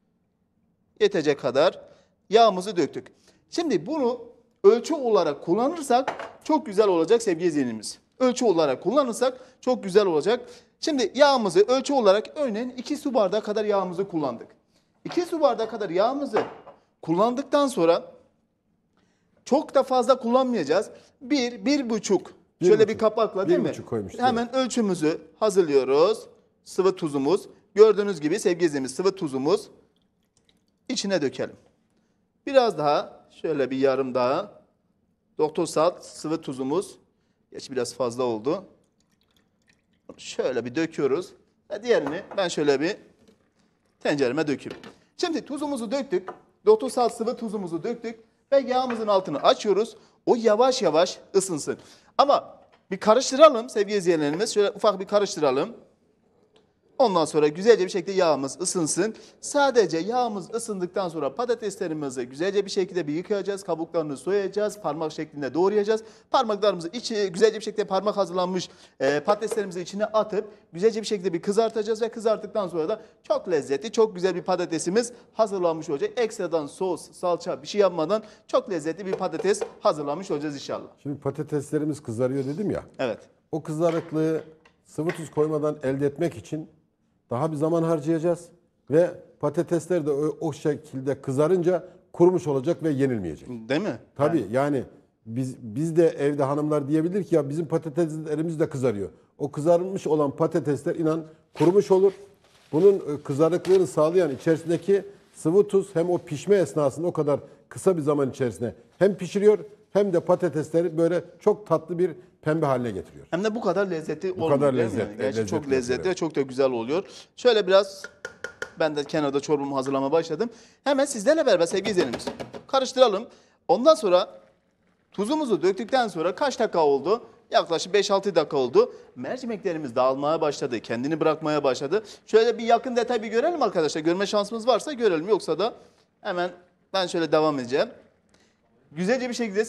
Yetecek kadar yağımızı döktük. Şimdi bunu ölçü olarak kullanırsak çok güzel olacak sevgili izleyenimiz. Ölçü olarak kullanırsak çok güzel olacak. Şimdi yağımızı ölçü olarak örneğin 2 su bardağı kadar yağımızı kullandık. 2 su bardağı kadar yağımızı kullandıktan sonra çok da fazla kullanmayacağız. 1,5 şöyle bir kapakla değil mi? 1,5 koymuştuk, Hemen ölçümüzü hazırlıyoruz. Sıvı tuzumuz. Gördüğünüz gibi sevgili izleyicilerimiz sıvı tuzumuz. İçine dökelim. Biraz daha şöyle bir yarım daha. Doktor Salt sıvı tuzumuz. Geç biraz fazla oldu. Şöyle bir döküyoruz. Ve diğerini ben şöyle bir tencereme dökeyim. Şimdi tuzumuzu döktük. Doktor Salt sıvı tuzumuzu döktük. ve yağımızın altını açıyoruz. O yavaş yavaş ısınsın. Ama bir karıştıralım sevgili izleyenlerimiz. Şöyle ufak bir karıştıralım. Ondan sonra güzelce bir şekilde yağımız ısınsın. Sadece yağımız ısındıktan sonra patateslerimizi güzelce bir şekilde bir yıkayacağız. Kabuklarını soyacağız. Parmak şeklinde doğrayacağız. Parmaklarımızı güzelce bir şekilde parmak hazırlanmış patateslerimizi içine atıp güzelce bir şekilde bir kızartacağız. Ve kızarttıktan sonra da çok lezzetli, çok güzel bir patatesimiz hazırlanmış olacak. Ekstradan sos, salça bir şey yapmadan çok lezzetli bir patates hazırlanmış olacağız inşallah. Şimdi patateslerimiz kızarıyor dedim ya. Evet. O kızarıklığı sıvı tuz koymadan elde etmek için daha bir zaman harcayacağız ve patatesler de o şekilde kızarınca kurumuş olacak ve yenilmeyecek. Değil mi? Tabii yani biz de evde hanımlar diyebilir ki ya bizim patateslerimiz de kızarıyor. O kızarmış olan patatesler inan kurumuş olur. Bunun kızarıklığını sağlayan içerisindeki sıvı tuz hem o pişme esnasında o kadar kısa bir zaman içerisinde hem pişiriyor hem de patatesleri böyle çok tatlı bir pembe haline getiriyor. Hem de bu kadar lezzetli olmuyor. kadar değil mi? lezzetli, Gerçi çok lezzetli lezzetli oluyor. ve çok da güzel oluyor. Şöyle biraz ben de kenarda çorbamı hazırlamaya başladım. Hemen sizlerle beraber sevgili izleyenimiz karıştıralım. Ondan sonra tuzumuzu döktükten sonra kaç dakika oldu? Yaklaşık 5-6 dakika oldu. Mercimeklerimiz dağılmaya başladı. Kendini bırakmaya başladı. Şöyle bir yakın detay bir görelim arkadaşlar. Görme şansımız varsa görelim. Yoksa da hemen ben şöyle devam edeceğim. Güzelce bir şekilde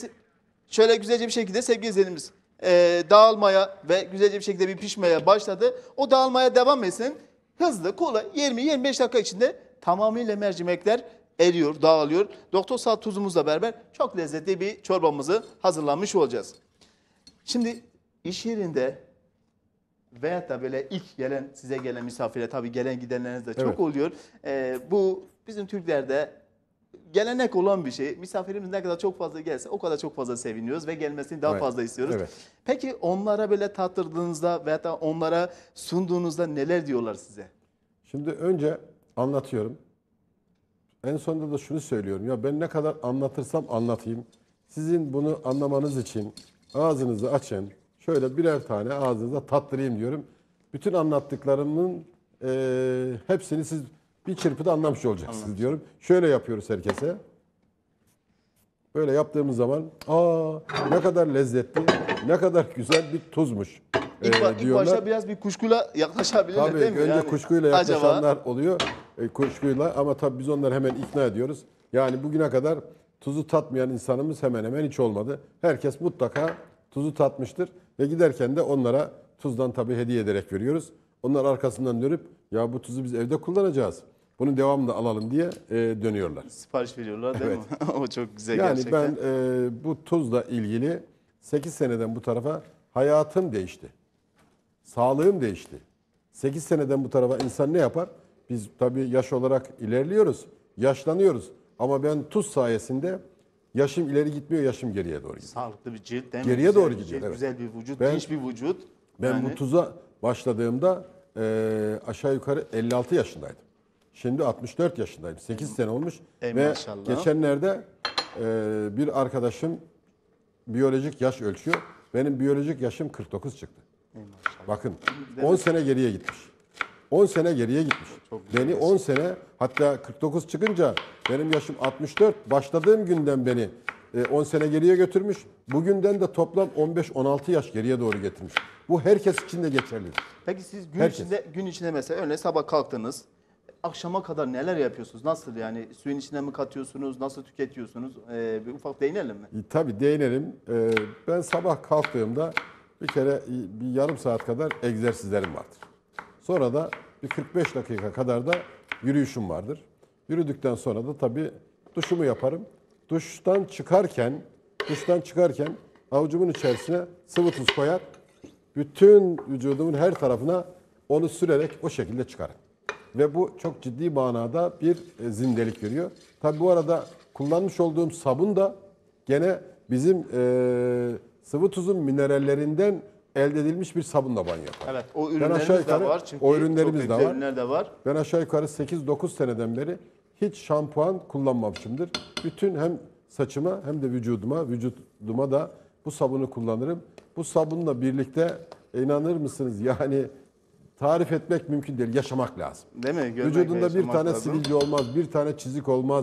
sevgili izleyenimiz dağılmaya ve güzelce bir şekilde bir pişmeye başladı. O dağılmaya devam etsin. Hızlı, kolay 20-25 dakika içinde tamamıyla mercimekler eriyor, dağılıyor. Doktor Saat tuzumuzla beraber çok lezzetli bir çorbamızı hazırlamış olacağız. Şimdi iş yerinde veyahut da böyle ilk size gelen misafire tabii gelen gidenleriniz de çok Evet. oluyor. Bu bizim Türklerde gelenek olan bir şey. Misafirimiz ne kadar çok fazla gelse o kadar çok fazla seviniyoruz ve gelmesini daha Evet, fazla istiyoruz. evet. Peki onlara böyle tattırdığınızda veyahut da onlara sunduğunuzda neler diyorlar size? Şimdi önce anlatıyorum. En sonunda da şunu söylüyorum. Ya ben ne kadar anlatırsam anlatayım. Sizin bunu anlamanız için ağzınızı açın. Şöyle birer tane ağzınıza tattırayım diyorum. Bütün anlattıklarımın hepsini siz bir çırpıda anlamış olacaksınız diyorum. Şöyle yapıyoruz herkese. Böyle yaptığımız zaman ne kadar lezzetli, ne kadar güzel bir tuzmuş İlk başta biraz bir kuşkuyla yaklaşabilirler Tabii değil mi? önce Yani kuşkuyla acaba yaklaşanlar oluyor. Kuşkuyla ama tabii biz onları hemen ikna ediyoruz. Yani bugüne kadar tuzu tatmayan insanımız hemen hemen hiç olmadı. Herkes mutlaka tuzu tatmıştır ve giderken de onlara tuzdan tabii hediye ederek veriyoruz. Onlar arkasından dönüp ya bu tuzu biz evde kullanacağız. Bunun devamını da alalım diye dönüyorlar. sipariş veriyorlar değil mi? O çok güzel Yani gerçekten. ben bu tuzla ilgili 8 seneden bu tarafa hayatım değişti. Sağlığım değişti. 8 seneden bu tarafa insan ne yapar? Biz tabii yaş olarak ilerliyoruz, yaşlanıyoruz. Ama ben tuz sayesinde yaşım ileri gitmiyor, yaşım geriye doğru gidiyor. Sağlıklı bir cilt değil mi? Geriye Güzel doğru bir gidiyor, cilt, evet. Güzel bir vücut, Ben- dinç bir vücut. Ben Yani bu tuza başladığımda aşağı yukarı 56 yaşındaydım. Şimdi 64 yaşındayım. 8 sene olmuş. Ve maşallah. geçenlerde bir arkadaşım biyolojik yaş ölçüyor. Benim biyolojik yaşım 49 çıktı. Bakın 10 sene geriye gitmiş. 10 sene geriye gitmiş. Beni 10 sene hatta 49 çıkınca benim yaşım 64. Başladığım günden beni 10 sene geriye götürmüş. Bugünden de toplam 15-16 yaş geriye doğru getirmiş. Bu herkes için de geçerlidir. Peki siz Herkes. gün içinde mesela örneğin sabah kalktınız. Akşama kadar neler yapıyorsunuz? Nasıl yani suyun içine mi katıyorsunuz? Nasıl tüketiyorsunuz? Bir ufak değinelim mi? Tabii değinelim. Ben sabah kalktığımda bir kere bir yarım saat kadar egzersizlerim vardır. Sonra da bir 45 dakika kadar da yürüyüşüm vardır. Yürüdükten sonra da tabii duşumu yaparım. Duştan çıkarken avucumun içerisine sıvı tuz koyar. Bütün vücudumun her tarafına onu sürerek o şekilde çıkarım. Ve bu çok ciddi manada bir zindelik veriyor. Tabii bu arada kullanmış olduğum sabun da gene bizim sıvı tuzun minerallerinden elde edilmiş bir sabunla banyo yaparım. Evet, o Ben ürünlerimiz aşağı de yukarı var çünkü o ürünlerimiz çok de güzel var. ürünler de var. Ben aşağı yukarı 8-9 seneden beri hiç şampuan kullanmamışımdır. Bütün hem saçıma hem de vücuduma da bu sabunu kullanırım. Bu sabunla birlikte inanır mısınız yani tarif etmek mümkün değil, yaşamak lazım. Değil mi? Görmek ve Vücudunda bir yaşamak tane lazım. sivilce olmaz, bir tane çizik olmaz,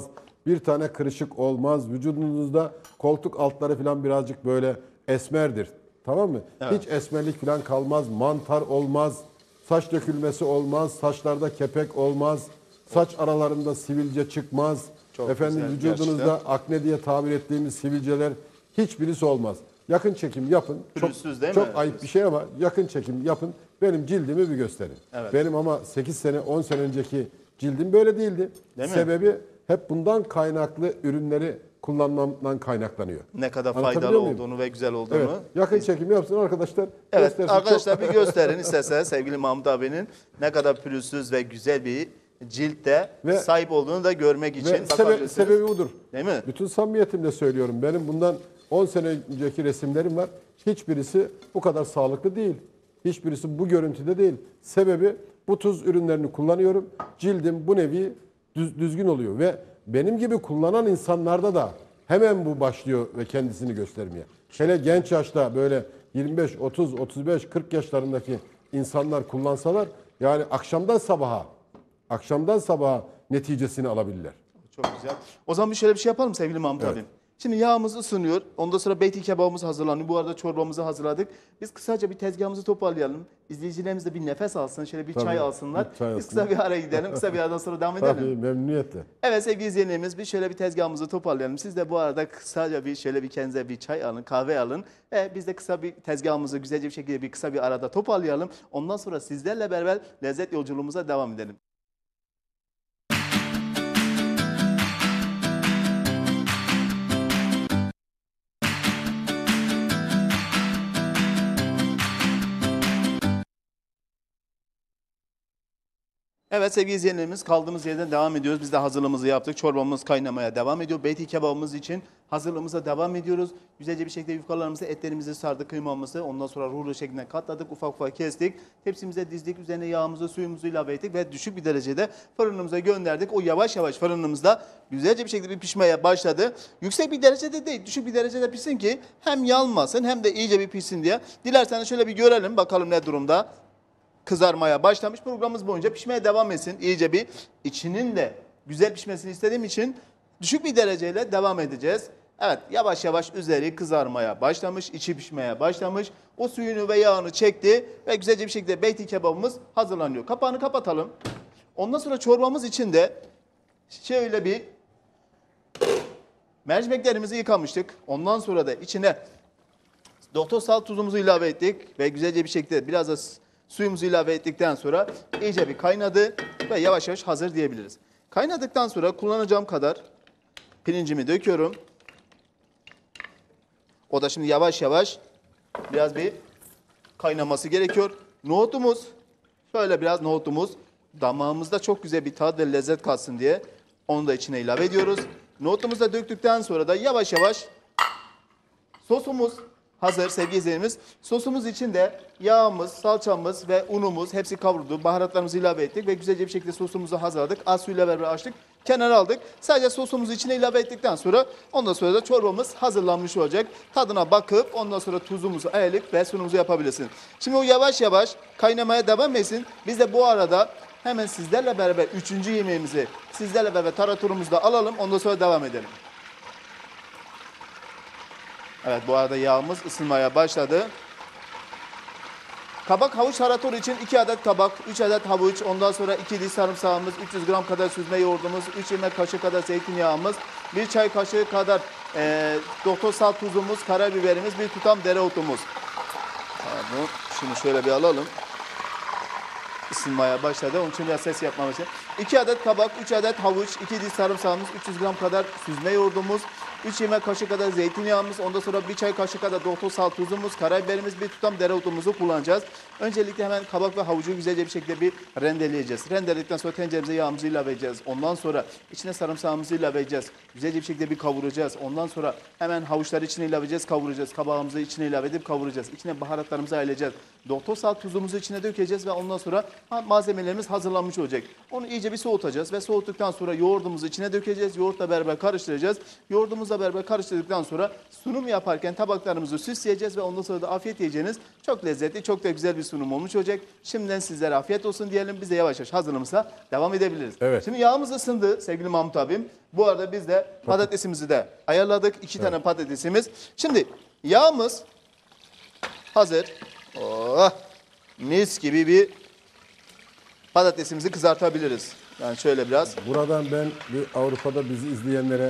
Bir tane kırışık olmaz. Vücudunuzda koltuk altları falan birazcık böyle esmerdir. Tamam mı? Evet. Hiç esmerlik falan kalmaz. Mantar olmaz. Saç dökülmesi olmaz. Saçlarda kepek olmaz. Saç aralarında sivilce çıkmaz. Çok Efendim güzel, vücudunuzda gerçekten. akne diye tabir ettiğimiz sivilceler hiçbirisi olmaz. Yakın çekim yapın. Pürüzsüz değil mi? Çok ayıp bir şey ama yakın çekim yapın. Benim cildimi bir gösterin. Evet. Benim ama 8 sene 10 sene önceki cildim böyle değildi. Değil mi? Sebebi hep bundan kaynaklı ürünleri kullanmamdan kaynaklanıyor. Ne kadar Anlatabiliyor faydalı muyum? olduğunu ve güzel olduğunu. Evet. Yakın çekim yapsın arkadaşlar. Evet göstersin. arkadaşlar bir gösterin isterseniz sevgili Mahmut abinin ne kadar pürüzsüz ve güzel bir ciltte Ve- sahip olduğunu da görmek için Ve bakabilirsiniz. sebebi budur. Değil mi? Bütün samimiyetimle söylüyorum. Benim bundan 10 sene önceki resimlerim var. Hiçbirisi bu kadar sağlıklı değil. Hiçbirisi bu görüntüde değil. Sebebi bu tuz ürünlerini kullanıyorum. Cildim bu nevi düzgün oluyor ve benim gibi kullanan insanlarda da hemen bu başlıyor ve kendisini göstermeye. Hele genç yaşta böyle 25, 30, 35, 40 yaşlarındaki insanlar kullansalar yani akşamdan sabaha neticesini alabilirler. Çok güzel. O zaman şöyle bir şey yapalım sevgili Mahmut Evet. abim. Şimdi yağımız ısınıyor. Ondan sonra beyti kebabımız hazırlanıyor. Bu arada çorbamızı hazırladık. Biz kısaca bir tezgahımızı toparlayalım. İzleyicilerimiz de bir nefes alsın. Şöyle bir Tabii, çay alsınlar. bir çay Biz kısa alsınlar. bir araya gidelim. Kısa bir aradan sonra devam edelim. Tabii memnuniyetle. Evet sevgili izleyenlerimiz bir şöyle bir tezgahımızı toparlayalım. Siz de bu arada kısaca bir şöyle bir kendinize bir çay alın, kahve alın. Ve biz de kısa bir tezgahımızı güzelce bir şekilde bir kısa bir arada toparlayalım. Ondan sonra sizlerle beraber lezzet yolculuğumuza devam edelim. Evet sevgili izleyenlerimiz kaldığımız yerden devam ediyoruz. Biz de hazırlığımızı yaptık. Çorbamız kaynamaya devam ediyor. Beyti kebabımız için hazırlığımıza devam ediyoruz. Güzelce bir şekilde yufkalarımızı, etlerimizi sardık, kıymamızı. Ondan sonra rulo şeklinde katladık, ufak ufak kestik. Tepsimize dizdik, üzerine yağımızı, suyumuzu ilave ettik ve düşük bir derecede fırınımıza gönderdik. O yavaş yavaş fırınımızda güzelce bir şekilde bir pişmeye başladı. Yüksek bir derecede değil, düşük bir derecede pişsin ki hem yanmasın hem de iyice bir pişsin diye. Dilerseniz şöyle bir görelim bakalım ne durumda. Kızarmaya başlamış. Programımız boyunca pişmeye devam etsin. İyice bir içinin de güzel pişmesini istediğim için düşük bir dereceyle devam edeceğiz. Evet yavaş yavaş üzeri kızarmaya başlamış, içi pişmeye başlamış. O suyunu ve yağını çekti ve güzelce bir şekilde beyti kebabımız hazırlanıyor. Kapağını kapatalım. Ondan sonra çorbamız için de şöyle bir mercimeklerimizi yıkamıştık. Ondan sonra da içine doktor salt tuzumuzu ilave ettik ve güzelce bir şekilde biraz da suyumuzu ilave ettikten sonra iyice bir kaynadı ve yavaş yavaş hazır diyebiliriz. Kaynadıktan sonra kullanacağım kadar pirincimi döküyorum. O da şimdi yavaş yavaş biraz bir kaynaması gerekiyor. Nohutumuz, şöyle biraz nohutumuz damağımızda çok güzel bir tat ve lezzet kalsın diye onu da içine ilave ediyoruz. Nohutumuzu da döktükten sonra da yavaş yavaş sosumuz hazır sevgili izleyicilerimiz. Sosumuz için de yağımız, salçamız ve unumuz hepsi kavruldu. Baharatlarımızı ilave ettik ve güzelce bir şekilde sosumuzu hazırladık. Az suyla beraber açtık. Kenara aldık. Sadece sosumuzu içine ilave ettikten sonra ondan sonra da çorbamız hazırlanmış olacak. Tadına bakıp ondan sonra tuzumuzu ayarlayıp ve sunumuzu yapabilirsiniz. Şimdi o yavaş yavaş kaynamaya devam etsin. Biz de bu arada hemen sizlerle beraber 3. yemeğimizi sizlerle beraber taratorumuzu da alalım. Ondan sonra devam edelim. Evet bu arada yağımız ısınmaya başladı. Kabak havuç tarator için 2 adet kabak, 3 adet havuç, ondan sonra 2 diş sarımsağımız, 300 gram kadar süzme yoğurdumuz, 3 yemek kaşığı kadar zeytinyağımız, 1 çay kaşığı kadar doktor salt tuzumuz, karabiberimiz, bir tutam dereotumuz. Pardon, şunu şöyle bir alalım. Isınmaya başladı. Onun için biraz ses yapmam için. 2 adet kabak, 3 adet havuç, 2 diş sarımsağımız, 300 gram kadar süzme yoğurdumuz, 3 yemek kaşığı kadar zeytinyağımız, ondan sonra 1 çay kaşığı kadar doktor salt tuzumuz, karabiberimiz, bir tutam dereotumuzu kullanacağız. Öncelikle hemen kabak ve havucu güzelce bir şekilde bir rendeleyeceğiz. Rendeledikten sonra tenceremize yağımızı ilave edeceğiz. Ondan sonra içine sarımsağımızı ilave edeceğiz. Güzelce bir şekilde bir kavuracağız. Ondan sonra hemen havuçları içine ilave edeceğiz, kavuracağız. Kabağımızı içine ilave edip kavuracağız. İçine baharatlarımızı ayarlayacağız. Doktorsal tuzumuzu içine dökeceğiz ve ondan sonra malzemelerimiz hazırlanmış olacak. Onu iyice bir soğutacağız ve soğuttuktan sonra yoğurdumuzu içine dökeceğiz. Yoğurtla beraber karıştıracağız. Yoğurdumuzla beraber karıştırdıktan sonra sunum yaparken tabaklarımızı süsleyeceğiz ve ondan sonra da afiyet yiyeceğiniz çok lezzetli, çok da güzel bir sunum olmuş olacak. Şimdiden sizlere afiyet olsun diyelim. Biz de yavaş yavaş hazırlığımıza devam edebiliriz. Evet. Şimdi yağımız ısındı sevgili Mahmut abim. Bu arada biz de patatesimizi de ayarladık. 2 tane patatesimiz. Şimdi yağımız hazır. Oh, mis gibi bir patatesimizi kızartabiliriz. Yani şöyle biraz. Buradan ben bir Avrupa'da bizi izleyenlere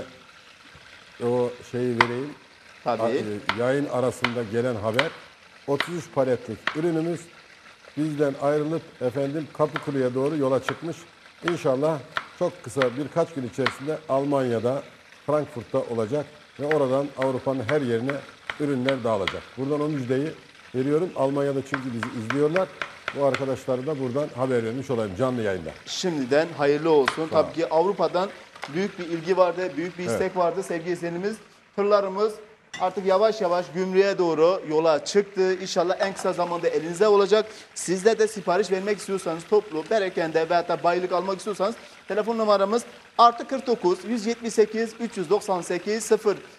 o şeyi vereyim. Tabii. Yayın arasında gelen haber 33 paletlik ürünümüz bizden ayrılıp efendim Kapıkule'ye doğru yola çıkmış. İnşallah çok kısa birkaç gün içerisinde Almanya'da, Frankfurt'ta olacak ve oradan Avrupa'nın her yerine ürünler dağılacak. Buradan o müjdeyi veriyorum. Almanya'da çünkü bizi izliyorlar. Bu arkadaşlara da buradan haber vermiş olayım canlı yayında. Şimdiden hayırlı olsun. Tabii ki Avrupa'dan büyük bir ilgi vardı, büyük bir istek vardı sevgili izleyenimiz. Tırlarımız artık yavaş yavaş gümrüğe doğru yola çıktı. İnşallah en kısa zamanda elinizde olacak. Sizler de sipariş vermek istiyorsanız toplu, perakende veya da bayilik almak istiyorsanız telefon numaramız +49 178 398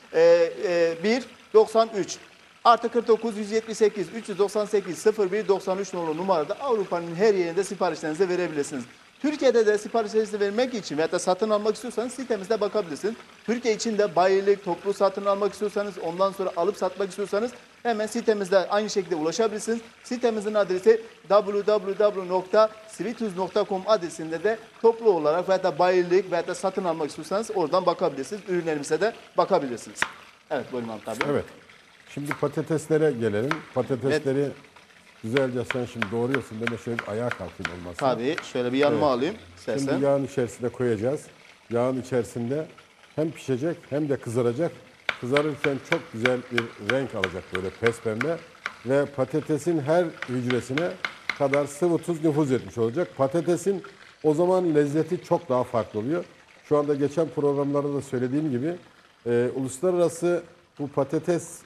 01 93. +49 178 398 01 93 numarada Avrupa'nın her yerinde siparişlerinizi verebilirsiniz. Türkiye'de de siparişlerinizi vermek için veya da satın almak istiyorsanız sitemizde bakabilirsiniz. Türkiye için de bayilik, toplu satın almak istiyorsanız, ondan sonra alıp satmak istiyorsanız hemen sitemizde aynı şekilde ulaşabilirsiniz. Sitemizin adresi www.sweetuz.com adresinde de toplu olarak veya da bayilik veya da satın almak istiyorsanız oradan bakabilirsiniz. Ürünlerimize de bakabilirsiniz. Evet, buyurun Mahmut abi. Evet. Şimdi patateslere gelelim. Patatesleri güzelce sen şimdi doğruyorsun. Ben de şöyle bir ayağa kalkayım olmazsa. Tabii, şöyle bir yanıma alayım. Istersen. Şimdi yağın içerisine koyacağız. Yağın içerisinde hem pişecek hem de kızaracak. Kızarırken çok güzel bir renk alacak böyle pespembe. Ve patatesin her hücresine kadar sıvı tuz nüfuz etmiş olacak. Patatesin o zaman lezzeti çok daha farklı oluyor. Şu anda geçen programlarda da söylediğim gibi uluslararası bu patates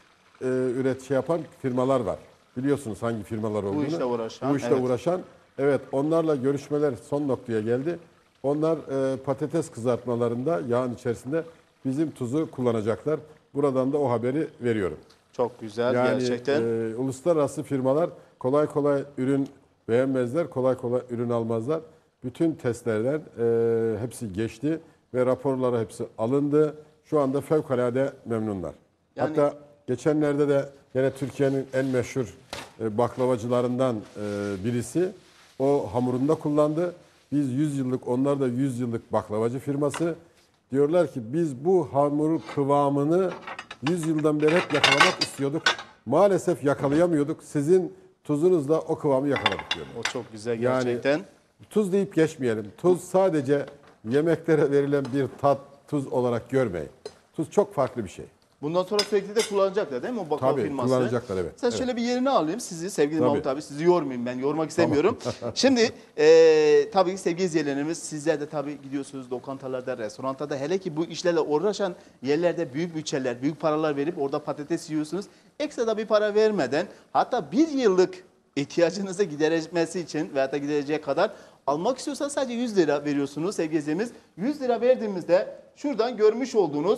yapan firmalar var. Biliyorsunuz hangi firmalar olduğunu. Bu işle uğraşan. Bu işle Evet. uğraşan. Evet, onlarla görüşmeler son noktaya geldi. Onlar patates kızartmalarında yağın içerisinde bizim tuzu kullanacaklar. Buradan da o haberi veriyorum. Çok güzel Yani gerçekten. uluslararası firmalar kolay kolay ürün beğenmezler, kolay kolay ürün almazlar. Bütün testlerden hepsi geçti ve raporları hepsi alındı. Şu anda fevkalade memnunlar. Yani- Hatta geçenlerde de yine Türkiye'nin en meşhur baklavacılarından birisi o hamurunda kullandı. Biz 100 yıllık, onlar da 100 yıllık baklavacı firması. Diyorlar ki biz bu hamurun kıvamını 100 yıldan beri hep yakalamak istiyorduk. Maalesef yakalayamıyorduk. Sizin tuzunuzla o kıvamı yakaladık diyorlar. O çok güzel Yani- gerçekten. Tuz deyip geçmeyelim. Tuz sadece yemeklere verilen bir tat, tuz olarak görmeyin. Tuz çok farklı bir şey. Bundan sonra sürekli de kullanacaklar değil mi o baklava Tabii, firması? kullanacaklar, evet. Sen Evet. şöyle bir yerini alayım sizi sevgili Tabii. Mahmut abi. Sizi yormayayım ben. Yormak istemiyorum. Şimdi tabii sevgili izleyenlerimiz sizler de tabii gidiyorsunuz lokantalarda, restoranlarda hele ki bu işlerle uğraşan yerlerde büyük bütçeler, büyük paralar verip orada patates yiyorsunuz. Ekstra da bir para vermeden hatta bir yıllık ihtiyacınızı gidermesi için veya da giderecek kadar almak istiyorsanız sadece 100 lira veriyorsunuz sevgili izleyicilerimiz. 100 lira verdiğimizde şuradan görmüş olduğunuz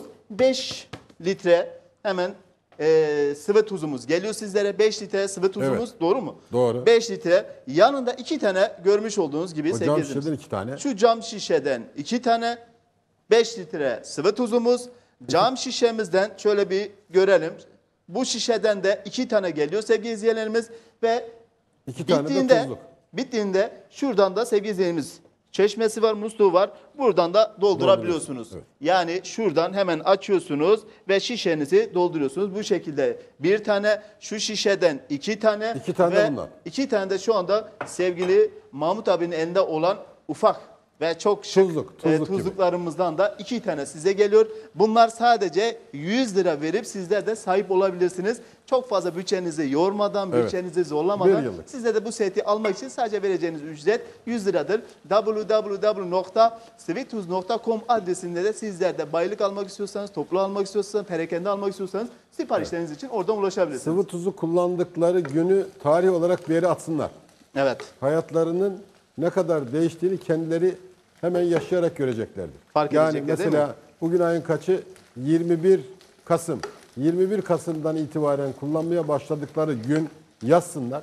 5 litre hemen sıvı tuzumuz geliyor sizlere. 5 litre sıvı tuzumuz, Evet. doğru mu? Doğru. 5 litre. Yanında 2 tane görmüş olduğunuz gibi O sevgili cam izleyicilerimiz. şişeden 2 tane. Şu cam şişeden 2 tane 5 litre sıvı tuzumuz. Cam şişemizden şöyle bir görelim. Bu şişeden de 2 tane geliyor sevgili izleyenlerimiz ve 2 tane de bittiğinde, tuzluk. bittiğinde şuradan da sevgili izleyenimiz çeşmesi var, musluğu var. Buradan da doldurabiliyorsunuz. Evet. Yani şuradan hemen açıyorsunuz ve şişenizi dolduruyorsunuz. Bu şekilde bir tane, şu şişeden 2 tane. 2 tane ve de bunlar. 2 tane de şu anda sevgili Mahmut abinin elinde olan ufak ve çok şık Tuzluk gibi. tuzluklarımızdan da 2 tane size geliyor. Bunlar sadece 100 lira verip sizler de sahip olabilirsiniz. Çok fazla bütçenizi yormadan, Evet. bütçenizi Bir zorlamadan yıllık. sizler de bu seti almak için sadece vereceğiniz ücret 100 liradır. www.sweettuz.com adresinde de sizler de bayılık almak istiyorsanız, toplu almak istiyorsanız, perakende almak istiyorsanız siparişleriniz için oradan ulaşabilirsiniz. Sıvı tuzu kullandıkları günü tarih olarak bir yere atsınlar. Evet. Hayatlarının ne kadar değiştiğini kendileri hemen yaşayarak göreceklerdir. Fark yani edecekler, değil mesela mi? bugün ayın kaçı? 21 Kasım. 21 Kasım'dan itibaren kullanmaya başladıkları gün yazsınlar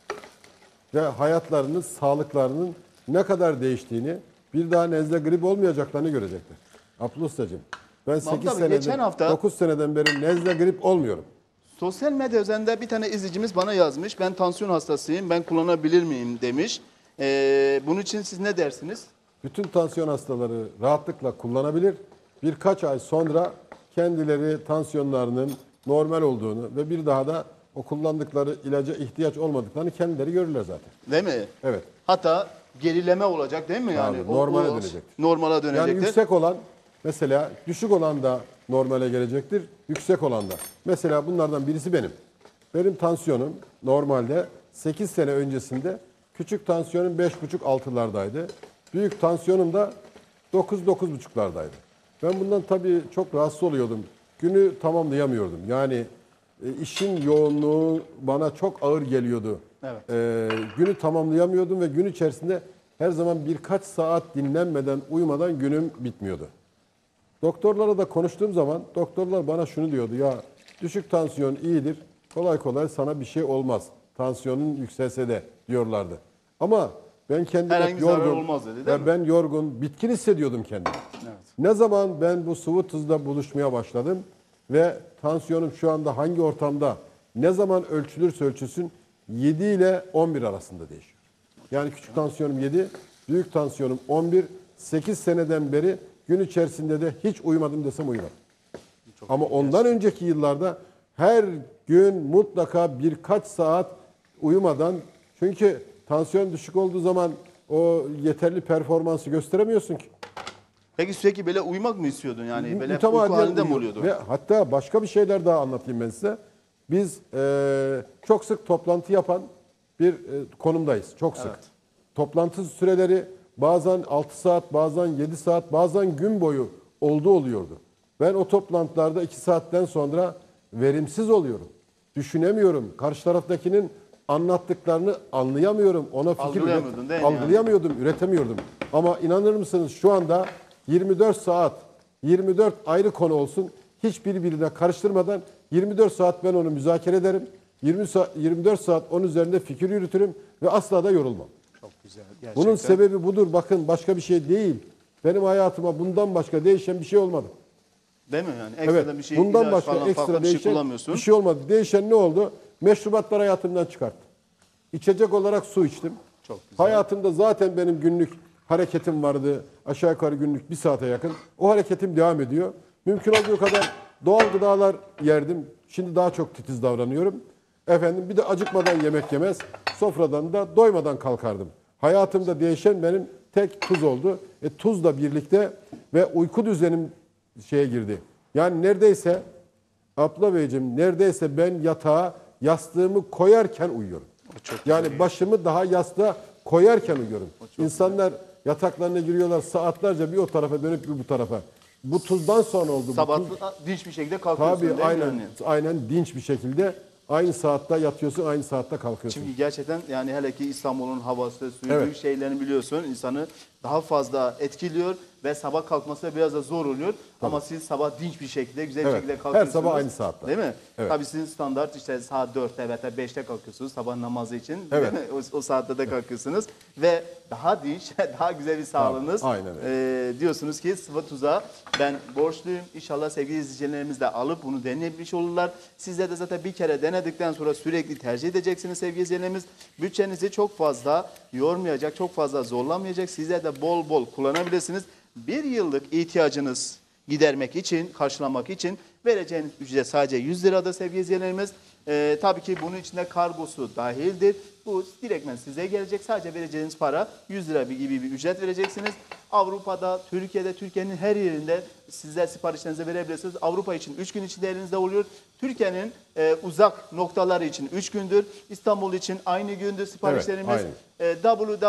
ve hayatlarının, sağlıklarının ne kadar değiştiğini, bir daha nezle grip olmayacaklarını görecekler. Abdullah Ustacığım, ben 8 tabii, geçen seneden, hafta- 9 seneden beri nezle grip olmuyorum. Sosyal medya üzerinde bir tane izleyicimiz bana yazmış. Ben tansiyon hastasıyım, ben kullanabilir miyim demiş. Bunun için siz ne dersiniz? Bütün tansiyon hastaları rahatlıkla kullanabilir. Birkaç ay sonra kendileri tansiyonlarının normal olduğunu ve bir daha da o kullandıkları ilaca ihtiyaç olmadıklarını kendileri görürler zaten. Değil mi? Evet. Hatta gerileme olacak değil mi yani? Tabii, normale dönecektir. Normale Yani dönecektir. yüksek olan mesela düşük olan da normale gelecektir. Yüksek olan da. Mesela bunlardan birisi benim. Benim tansiyonum normalde 8 sene öncesinde küçük tansiyonum 5,5-6'lardaydı. Büyük tansiyonum da 9-9,5'lardaydı. Ben bundan tabii çok rahatsız oluyordum. Günü tamamlayamıyordum. Yani işin yoğunluğu bana çok ağır geliyordu. Evet. Günü tamamlayamıyordum ve gün içerisinde her zaman birkaç saat dinlenmeden, uyumadan günüm bitmiyordu. Doktorlara da konuştuğum zaman doktorlar bana şunu diyordu: ya düşük tansiyon iyidir, kolay kolay sana bir şey olmaz. Tansiyonun yükselse de diyorlardı. Ama ben kendime Herhangi bir zarar yorgun, olmaz dedi, değil mi? ben yorgun, bitkin hissediyordum kendimi. Evet. Ne zaman ben bu sıvı tuzla buluşmaya başladım ve tansiyonum şu anda hangi ortamda, ne zaman ölçülürse ölçülsün 7 ile 11 arasında değişiyor. Yani küçük tansiyonum 7, büyük tansiyonum 11. 8 seneden beri gün içerisinde de hiç uyumadım desem uyumadım. Ama ondan önceki yıllarda her gün mutlaka birkaç saat uyumadan, çünkü tansiyon düşük olduğu zaman o yeterli performansı gösteremiyorsun ki. Peki sürekli böyle uyumak mı istiyordun yani? Böyle uyku Mütemadiyen halinde mi uyuyor. oluyordu? Ve hatta başka bir şeyler daha anlatayım ben size. Biz çok sık toplantı yapan bir konumdayız. Çok sık. Evet. Toplantı süreleri bazen 6 saat, bazen 7 saat, bazen gün boyu oluyordu. Ben o toplantılarda 2 saatten sonra verimsiz oluyorum. Düşünemiyorum. Karşı taraftakinin anlattıklarını anlayamıyorum. Ona fikir Algılayamıyordun değil mi yani? algılayamıyordum, üretemiyordum. Ama inanır mısınız şu anda 24 saat, 24 ayrı konu olsun, hiç birbirine karıştırmadan 24 saat ben onu müzakere ederim. 24 saat onun üzerinde fikir yürütürüm ve asla da yorulmam. Çok güzel. Gerçekten. Bunun sebebi budur. Bakın, başka bir şey değil. Benim hayatıma bundan başka değişen bir şey olmadı. Değil mi yani? Ekstradan Evet. bir şey, Bundan ilaç başka falan, ekstra farklı bir şey değişen kullanmıyorsun. bir şey olmadı. Değişen ne oldu? Meşrubatlar hayatımdan çıkarttım. İçecek olarak su içtim. Çok güzel. Hayatımda zaten benim günlük hareketim vardı. Aşağı yukarı günlük 1 saate yakın. O hareketim devam ediyor. Mümkün olduğu kadar doğal gıdalar yerdim. Şimdi daha çok titiz davranıyorum. Efendim, bir de acıkmadan yemek yemez, sofradan da doymadan kalkardım. Hayatımda değişen benim tek tuz oldu. Tuzla birlikte ve uyku düzenim şeye girdi. Yani neredeyse Abdullah Beyciğim, neredeyse ben yatağa yastığımı koyarken uyuyorum. Yani başımı daha yastığa koyarken uyuyorum. İnsanlar yataklarına giriyorlar, saatlerce bir o tarafa dönüp bir bu tarafa. Bu tuzdan sonra oldu. Sabah Bu tuz, dinç bir şekilde kalkıyorsun tabii değil mi aynen, yani? aynen dinç bir şekilde aynı saatte yatıyorsun, aynı saatte kalkıyorsun. Çünkü gerçekten yani hele ki İstanbul'un havası, suyu, Evet. büyük şeylerini biliyorsun. İnsanı daha fazla etkiliyor ve sabah kalkması da biraz da zor oluyor. Ama siz sabah dinç bir şekilde, güzel bir Evet. şekilde Her kalkıyorsunuz. sabah aynı saatte. Değil mi? Evet. Tabii sizin standart işte saat 4'te veya 5'te kalkıyorsunuz sabah namazı için. Evet. Değil mi? O saatte de kalkıyorsunuz. Ve daha dinç, daha güzel bir sağlığınız. Aynen Diyorsunuz ki sıvı tuza ben borçluyum. İnşallah sevgili izleyicilerimiz de alıp bunu deneyebilmiş olurlar. Sizler de zaten bir kere denedikten sonra sürekli tercih edeceksiniz sevgili izleyicilerimiz. Bütçenizi çok fazla yormayacak, çok fazla zorlamayacak. Sizler de bol bol kullanabilirsiniz. Bir yıllık ihtiyacınız gidermek için, karşılamak için vereceğiniz ücret sadece 100 liradır sevgili izleyicilerimiz. Tabii ki bunun içinde kargosu dahildir. Bu direktmen size gelecek. Sadece vereceğiniz para 100 lira gibi bir ücret vereceksiniz. Avrupa'da, Türkiye'de, Türkiye'nin her yerinde sizler siparişlerinizi verebilirsiniz. Avrupa için 3 gün içinde elinizde oluyor. Türkiye'nin uzak noktaları için 3 gündür. İstanbul için aynı gündür siparişlerimiz. Evet,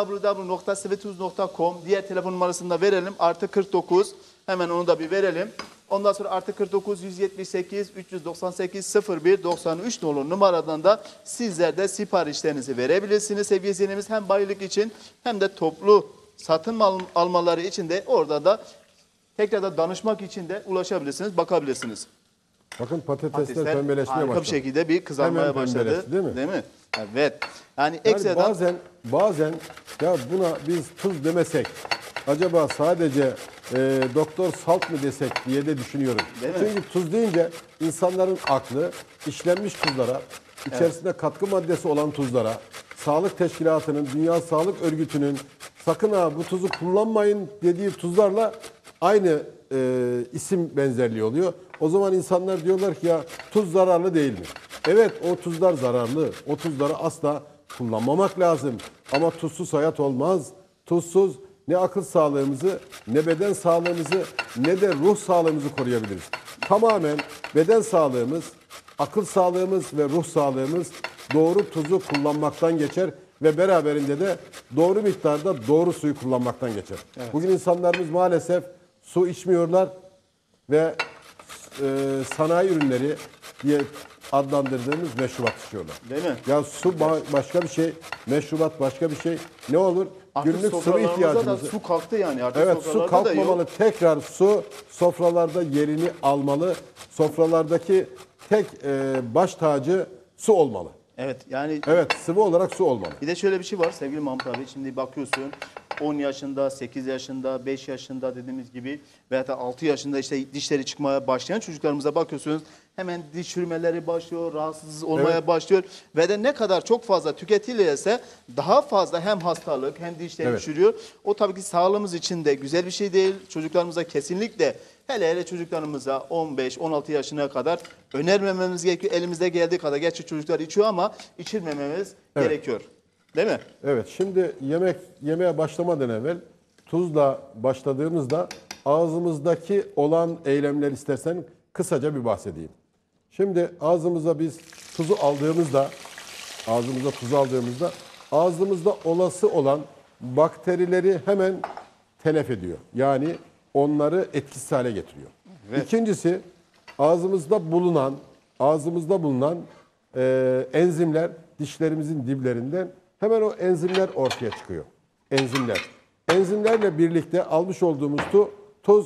www.svetus.com diğer telefon numarasını da verelim. Artı 49. Hemen onu da bir verelim. Ondan sonra artı 49 178 398 01 93 nolu numaradan da sizler de siparişlerinizi verebilirsiniz sevgili izleyenlerimiz. Hem bayilik için hem de toplu satın almaları için de orada da tekrar da danışmak için de ulaşabilirsiniz, bakabilirsiniz. Bakın patatesler Patatesler pembeleşmeye harika başladı. bir şekilde bir kızarmaya Hemen başladı. pembeleşti, değil mi? Değil mi? Evet. Yani Yani ekstradan bazen ya buna biz tuz demesek acaba sadece doktor salt mı desek diye de düşünüyorum. Değil mi? Çünkü tuz deyince insanların aklı işlenmiş tuzlara, içerisinde katkı maddesi olan tuzlara, Sağlık Teşkilatı'nın, Dünya Sağlık Örgütü'nün sakın ha bu tuzu kullanmayın dediği tuzlarla aynı isim benzerliği oluyor. O zaman insanlar diyorlar ki ya tuz zararlı değil mi? Evet, o tuzlar zararlı. O tuzları asla kullanmamak lazım. Ama tuzsuz hayat olmaz. Tuzsuz ne akıl sağlığımızı, ne beden sağlığımızı, ne de ruh sağlığımızı koruyabiliriz. Tamamen beden sağlığımız, akıl sağlığımız ve ruh sağlığımız doğru tuzu kullanmaktan geçer ve beraberinde de doğru miktarda doğru suyu kullanmaktan geçer. Evet. Bugün insanlarımız maalesef su içmiyorlar ve sanayi ürünleri diye adlandırdığımız meşrubat içiyorlar. Değil mi? Ya su başka bir şey, meşrubat başka bir şey. Ne olur? artık Günlük sıvı sofralarımıza da ihtiyacımızı. su kalktı yani. Artık Evet, su sofralarda da yok. kalkmamalı. Tekrar su sofralarda yerini almalı. Sofralardaki tek baş tacı su olmalı. Evet yani Evet, sıvı olarak su olmalı. bir de şöyle bir şey var sevgili Mahmut abi. Şimdi bakıyorsun 10 yaşında, 8 yaşında, 5 yaşında dediğimiz gibi veya da 6 yaşında işte dişleri çıkmaya başlayan çocuklarımıza bakıyorsunuz. Hemen diş çürümeleri başlıyor, rahatsız olmaya başlıyor. Ve de ne kadar çok fazla tüketilirse daha fazla hem hastalık hem dişleri çürüyor. O tabii ki sağlığımız için de güzel bir şey değil. Çocuklarımıza kesinlikle hele çocuklarımıza 15-16 yaşına kadar önermememiz gerekiyor. Elimizde geldiği kadar. Gerçi çocuklar içiyor ama içirmememiz gerekiyor. Değil mi? Evet, şimdi yemeğe başlamadan evvel tuzla başladığımızda ağzımızdaki olan eylemler istersen kısaca bir bahsedeyim. Şimdi ağzımıza biz tuzu aldığımızda, ağzımızda olası olan bakterileri hemen telef ediyor. Yani onları etkisiz hale getiriyor. Evet. İkincisi ağzımızda bulunan enzimler dişlerimizin diplerinden hemen o enzimler ortaya çıkıyor. Enzimlerle birlikte almış olduğumuz tuz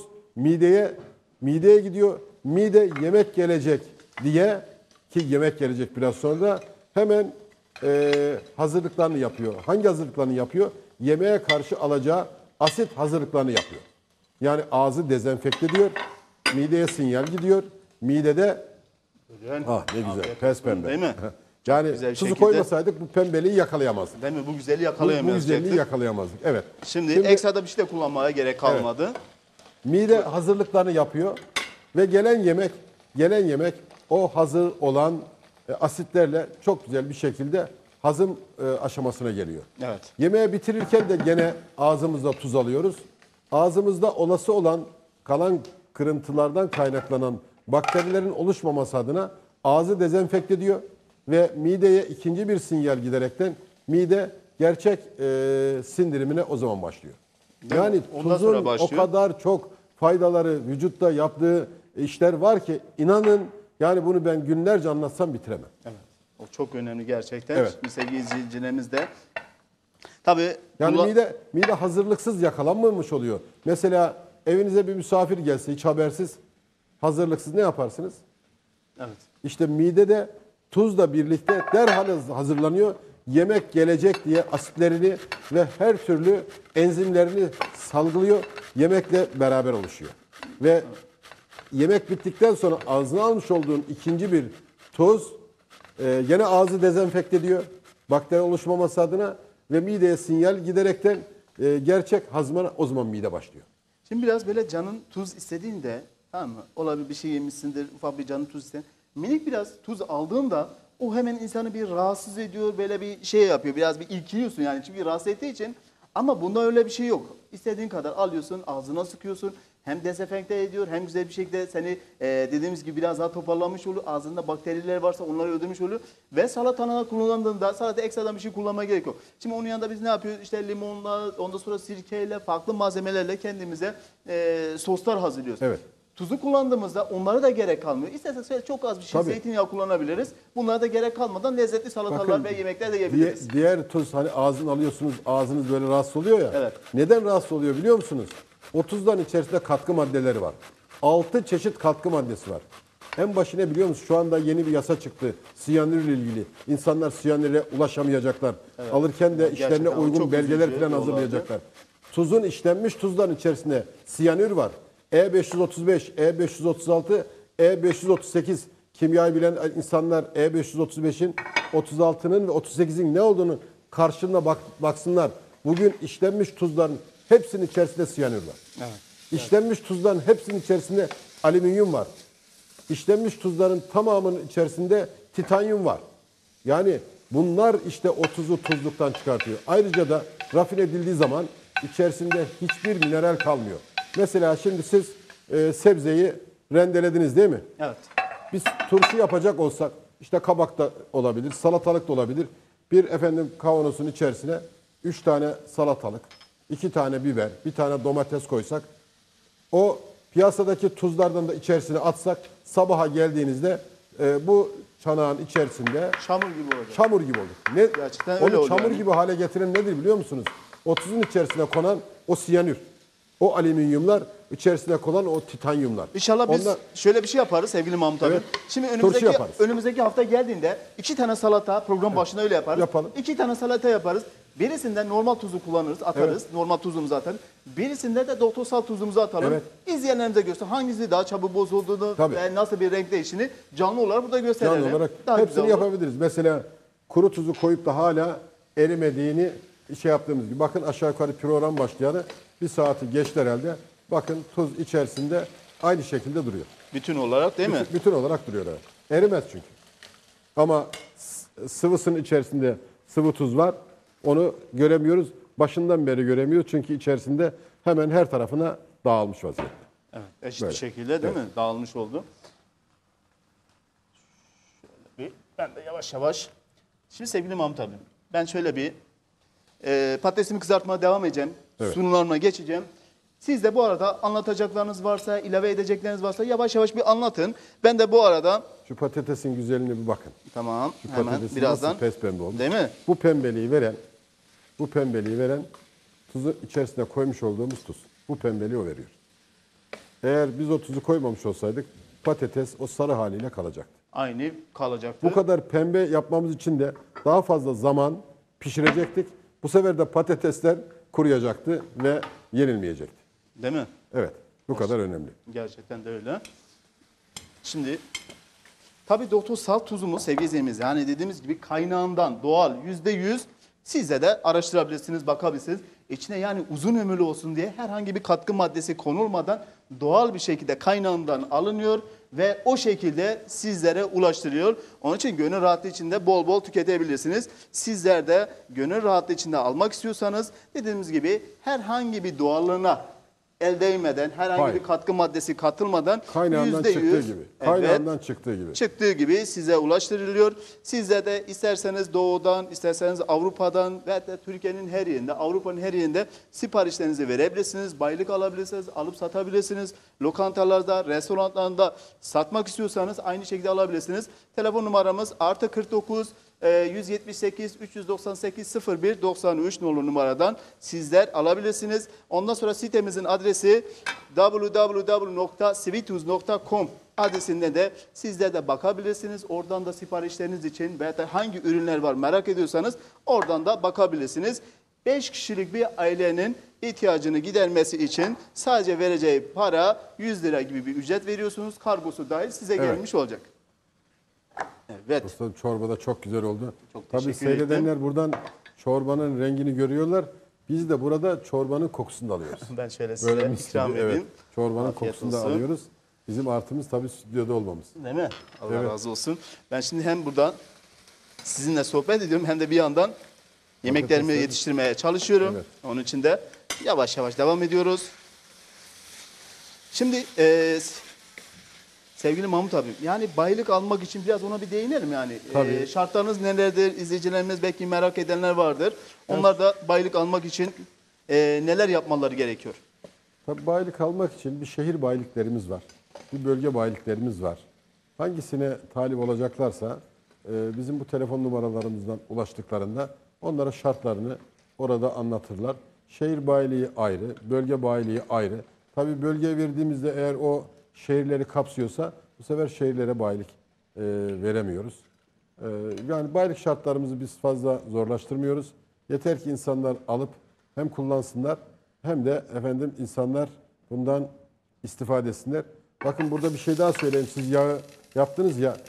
mideye gidiyor. Mide yemek gelecek diye ki yemek gelecek biraz sonra hemen hazırlıklarını yapıyor. Hangi hazırlıklarını yapıyor? Yemeğe karşı alacağı asit hazırlıklarını yapıyor. Yani ağzı dezenfekte ediyor. Mideye sinyal gidiyor. Midede ne güzel pes pembe. Değil mi? Yani Güzel tuzu şekilde koymasaydık bu pembeliği yakalayamazdık. Değil mi? Bu güzelliği Bu yakalayamayacaktık. güzelliği yakalayamazdık. Evet. Şimdi ekstra bir şey de kullanmaya gerek kalmadı. Mide hazırlıklarını yapıyor ve gelen yemek o hazır olan asitlerle çok güzel bir şekilde hazım aşamasına geliyor. Evet. Yemeği bitirirken de gene ağzımızda tuz alıyoruz. Ağzımızda olası olan kalan kırıntılardan kaynaklanan bakterilerin oluşmaması adına ağzı dezenfekte ediyor ve mideye ikinci bir sinyal giderekten mide gerçek sindirimine o zaman başlıyor. Yani tuzun o kadar çok faydaları vücutta yaptığı işler var ki inanın yani bunu ben günlerce anlatsam bitiremem. Evet. O çok önemli gerçekten. Evet. Sevgili izleyicilerimiz de. Tabii yani mide hazırlıksız yakalanmamış oluyor. Mesela evinize bir misafir gelse hiç habersiz, hazırlıksız ne yaparsınız? Evet. İşte midede tuzla birlikte derhal hazırlanıyor. Yemek gelecek diye asitlerini ve her türlü enzimlerini salgılıyor. Yemekle beraber oluşuyor. Ve yemek bittikten sonra ağzına almış olduğun ikinci bir tuz gene ağzı dezenfekte ediyor. Bakteri oluşmaması adına ve mideye sinyal giderekten gerçek hazmana o zaman mide başlıyor. Şimdi biraz böyle canın tuz istediğinde tamam mı? Olabilir bir şey yemişsindir, ufak bir canın tuz istediğinde. Minik biraz tuz aldığında o hemen insanı bir rahatsız ediyor, böyle bir şey yapıyor. Biraz bir irkiliyorsun yani çünkü rahatsız ettiği için. Ama bunda öyle bir şey yok. İstediğin kadar alıyorsun, ağzına sıkıyorsun. Hem dezenfekte ediyor hem güzel bir şekilde seni dediğimiz gibi biraz daha toparlamış oluyor. Ağzında bakteriler varsa onları öldürmüş oluyor. Ve salatanına kullandığında salata ekstradan bir şey kullanmaya gerek yok. Şimdi onun yanında biz ne yapıyoruz? İşte limonla, ondan sonra sirkeyle, farklı malzemelerle kendimize soslar hazırlıyoruz. Evet. Tuzu kullandığımızda onlara da gerek kalmıyor. İstersek şöyle çok az bir şey Tabii. zeytinyağı kullanabiliriz. Bunlara da gerek kalmadan lezzetli salatalar ve yemekler de yiyebiliriz. Diğer tuz hani ağzını alıyorsunuz, ağzınız böyle rahatsız oluyor ya. Evet. Neden rahatsız oluyor biliyor musunuz? O tuzların içerisinde katkı maddeleri var. 6 çeşit katkı maddesi var. En başı ne biliyor musunuz? Şu anda yeni bir yasa çıktı. Siyanürle ilgili. İnsanlar siyanüre ulaşamayacaklar. Alırken de işlerine Gerçekten o uygun çok belgeler üzücü falan yollardı. hazırlayacaklar. Tuzun işlenmiş tuzların içerisinde siyanür var. E535, E536, E538 kimyayı bilen insanlar E535'in, 36'nın ve 38'in ne olduğunu karşılığına baksınlar. Bugün işlenmiş tuzların hepsinin içerisinde siyanür var. Evet. İşlenmiş tuzların hepsinin içerisinde alüminyum var. İşlenmiş tuzların tamamının içerisinde titanyum var. Yani bunlar işte o tuzu tuzluktan çıkartıyor. Ayrıca da rafine edildiği zaman içerisinde hiçbir mineral kalmıyor. Mesela şimdi siz sebzeyi rendelediniz değil mi? Evet. Biz turşu yapacak olsak işte kabak da olabilir, salatalık da olabilir. Bir kavanozun içerisine 3 tane salatalık, 2 tane biber, 1 tane domates koysak, o piyasadaki tuzlardan da içerisine atsak, sabaha geldiğinizde bu çanağın içerisinde Çamur gibi olacak. çamur gibi olur. Gerçekten onu öyle oluyor çamur yani. gibi hale getiren nedir biliyor musunuz? O tuzun içerisine konan o siyanür, o alüminyumlar, içerisine konan o titanyumlar. İnşallah biz Onlar- şöyle bir şey yaparız sevgili Mahmut abi. Evet. Şimdi Turşu yaparız. önümüzdeki hafta geldiğinde 2 tane salata program başında öyle yaparız. Yapalım. 2 tane salata yaparız. Birisinde normal tuzu kullanırız, atarız. Normal tuzumuzu atarız. Birisinde de doktorsal tuzumuzu atalım. Evet. İzleyenlerimize göster hangisi daha çabuk bozulduğunu Tabii. ve nasıl bir renk değişini canlı olarak burada gösterelim. Canlı olarak Daha hepsini güzel olur. yapabiliriz. Mesela kuru tuzu koyup da hala erimediğini şey yaptığımız gibi. Bakın aşağı yukarı program başlayalı 1 saati geçti herhalde. Bakın tuz içerisinde aynı şekilde duruyor. Bütün olarak değil mi? Bütün olarak duruyor. Evet. Erimez çünkü. Ama sıvısının içerisinde sıvı tuz var. Onu göremiyoruz. Başından beri göremiyoruz. Çünkü içerisinde hemen her tarafına dağılmış vaziyette. Evet, eşit Böyle. bir şekilde değil mi? Dağılmış oldu. Şöyle bir, ben de yavaş yavaş. Şimdi sevgili Mahmut abi, ben şöyle bir patatesimi kızartmaya devam edeceğim. Evet. Sunumlarıma geçeceğim. Siz de bu arada anlatacaklarınız varsa, ilave edecekleriniz varsa yavaş yavaş bir anlatın. Ben de bu arada, Şu patatesin güzelliğine bir bakın. tamam, Şu hemen patatesin birazdan. nasıl pembe olmuş. Değil mi? Bu pembeliği veren tuzu içerisine koymuş olduğumuz tuz. Bu pembeliği o veriyor. Eğer biz o tuzu koymamış olsaydık patates o sarı haliyle kalacaktı. Aynı kalacaktı. Bu kadar pembe yapmamız için de daha fazla zaman pişirecektik. Bu sefer de patatesler kuruyacaktı ve yenilmeyecekti. Değil mi? Evet, bu kadar önemli. Gerçekten de öyle. Şimdi tabii doktorsal tuzumuz sevgili izleyicilerimiz, yani dediğimiz gibi kaynağından doğal %100, siz de araştırabilirsiniz, bakabilirsiniz. İçine yani uzun ömürlü olsun diye herhangi bir katkı maddesi konulmadan doğal bir şekilde kaynağından alınıyor ve o şekilde sizlere ulaştırıyor. Onun için gönül rahatlığı içinde bol bol tüketebilirsiniz. Sizler de gönül rahatlığı içinde almak istiyorsanız dediğimiz gibi herhangi bir doğallığına el değmeden, herhangi Hayır. bir katkı maddesi katılmadan Kaynağından %100, çıktığı gibi. Kaynağından çıktığı gibi. çıktığı gibi size ulaştırılıyor. Sizler de isterseniz doğudan, isterseniz Avrupa'dan ve de Türkiye'nin her yerinde, Avrupa'nın her yerinde siparişlerinizi verebilirsiniz. Baylık alabilirsiniz, alıp satabilirsiniz. Lokantalarda, restoranlarda satmak istiyorsanız aynı şekilde alabilirsiniz. Telefon numaramız +49 178 398 01 93 nolu numaradan sizler alabilirsiniz. Ondan sonra sitemizin adresi www.sweetuz.com adresinde de sizler de bakabilirsiniz. Oradan da siparişleriniz için veya da hangi ürünler var merak ediyorsanız oradan da bakabilirsiniz. 5 kişilik bir ailenin ihtiyacını gidermesi için sadece vereceği para 100 lira gibi bir ücret veriyorsunuz. Kargosu dahil size gelmiş olacak. Evet. Usta çorba da çok güzel oldu. Çok Tabii teşekkür seyredenler buradan çorbanın rengini görüyorlar. Biz de burada çorbanın kokusunu da alıyoruz. Ben şöyle size Böyle mis ikram gibi, edeyim. evet. Çorbanın Afiyet kokusunu da olsun. alıyoruz. Bizim artımız tabii stüdyoda olmamız. Değil mi? Allah Evet. razı olsun. Ben şimdi hem buradan sizinle sohbet ediyorum hem de bir yandan yemeklerimi Patatesler- yetiştirmeye çalışıyorum. Evet. Onun için de yavaş yavaş devam ediyoruz. Şimdi sevgili Mahmut abim, yani baylık almak için biraz ona bir değinelim yani. Tabii. Şartlarınız nelerdir? İzleyicilerimiz belki merak edenler vardır. Onlar da baylık almak için neler yapmaları gerekiyor? Tabii bayilik almak için bir şehir bayiliklerimiz var. Bir bölge bayiliklerimiz var. Hangisine talip olacaklarsa bizim bu telefon numaralarımızdan ulaştıklarında onlara şartlarını orada anlatırlar. Şehir bayiliği ayrı, bölge bayiliği ayrı. Tabii bölgeye verdiğimizde eğer o şehirleri kapsıyorsa bu sefer şehirlere bayilik veremiyoruz. Yani bayilik şartlarımızı biz fazla zorlaştırmıyoruz. Yeter ki insanlar alıp hem kullansınlar hem de efendim insanlar bundan istifade etsinler. Bakın burada bir şey daha söyleyeyim. Siz yağı yaptınız ya,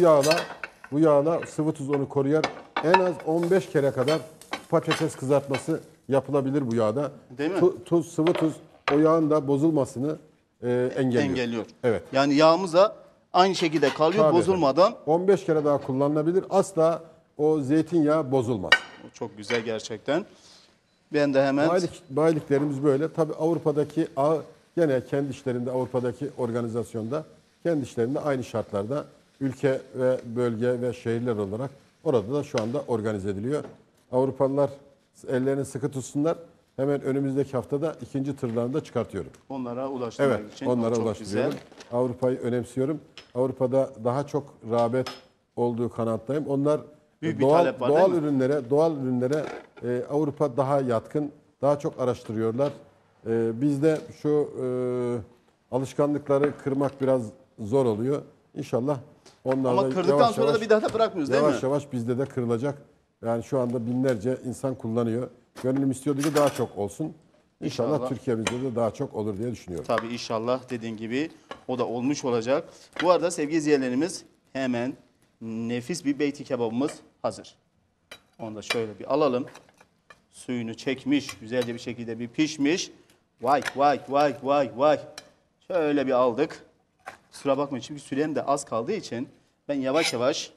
bu yağla sıvı tuz onu koruyar. En az 15 kere kadar patates kızartması yapılabilir bu yağda. Değil mi? Sıvı tuz o yağın da bozulmasını engelliyor. Engelliyor. Evet. Yani yağımız da aynı şekilde kalıyor Tabii bozulmadan. efendim. 15 kere daha kullanılabilir. Asla o zeytinyağı bozulmaz. Çok güzel gerçekten. Ben de hemen Bayiliklerimiz böyle. Tabii Avrupa'daki ağ gene kendi işlerinde Avrupa'daki organizasyonda kendi işlerinde aynı şartlarda ülke ve bölge ve şehirler olarak orada da şu anda organize ediliyor. Avrupalılar ellerini sıkı tutsunlar. Hemen önümüzdeki haftada ikinci tırlarını da çıkartıyorum. onlara ulaştırmak Evet, için. onlara Çok ulaştırıyorum. güzel. Avrupa'yı önemsiyorum. Avrupa'da daha çok rağbet olduğu kanaattayım. Onlar Büyük bir talep var, doğal değil mi? doğal ürünlere Avrupa daha yatkın, daha çok araştırıyorlar. Bizde şu alışkanlıkları kırmak biraz zor oluyor. İnşallah onlar Ama da kırdıktan yavaş sonra da bir daha da bırakmıyoruz değil mi? yavaş yavaş bizde de kırılacak. Yani şu anda binlerce insan kullanıyor. Gönlüm istiyordu ki daha çok olsun. İnşallah, İnşallah. Türkiye'mizde de daha çok olur diye düşünüyorum. Tabii inşallah dediğin gibi o da olmuş olacak. Bu arada sevgili izleyenlerimiz hemen nefis bir beyti kebabımız hazır. Onu da şöyle bir alalım. Suyunu çekmiş, güzelce bir şekilde bir pişmiş. Vay vay vay vay vay. Şöyle bir aldık. Kusura bakmayın çünkü sürem de az kaldığı için ben yavaş yavaş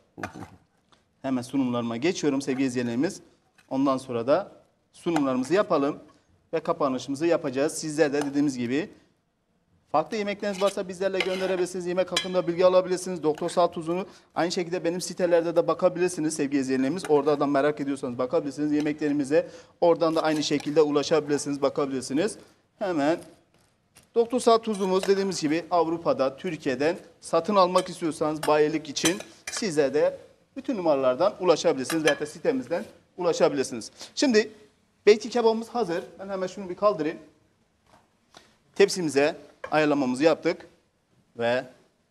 hemen sunumlarıma geçiyorum sevgili izleyenlerimiz. Ondan sonra da sunumlarımızı yapalım ve kapanışımızı yapacağız. Sizler de dediğimiz gibi farklı yemekleriniz varsa bizlerle gönderebilirsiniz. Yemek hakkında bilgi alabilirsiniz. Doktor Sağ Tuzunu aynı şekilde benim sitelerde de bakabilirsiniz sevgili izleyenlerimiz. Orada da merak ediyorsanız bakabilirsiniz yemeklerimize. Oradan da aynı şekilde ulaşabilirsiniz, bakabilirsiniz. Hemen Doktor Sağ Tuzumuz dediğimiz gibi Avrupa'da, Türkiye'den satın almak istiyorsanız bayilik için sizler de bütün numaralardan ulaşabilirsiniz. Veya da sitemizden ulaşabilirsiniz. Şimdi beyti kebabımız hazır. Ben hemen şunu bir kaldırayım. Tepsimize ayarlamamızı yaptık ve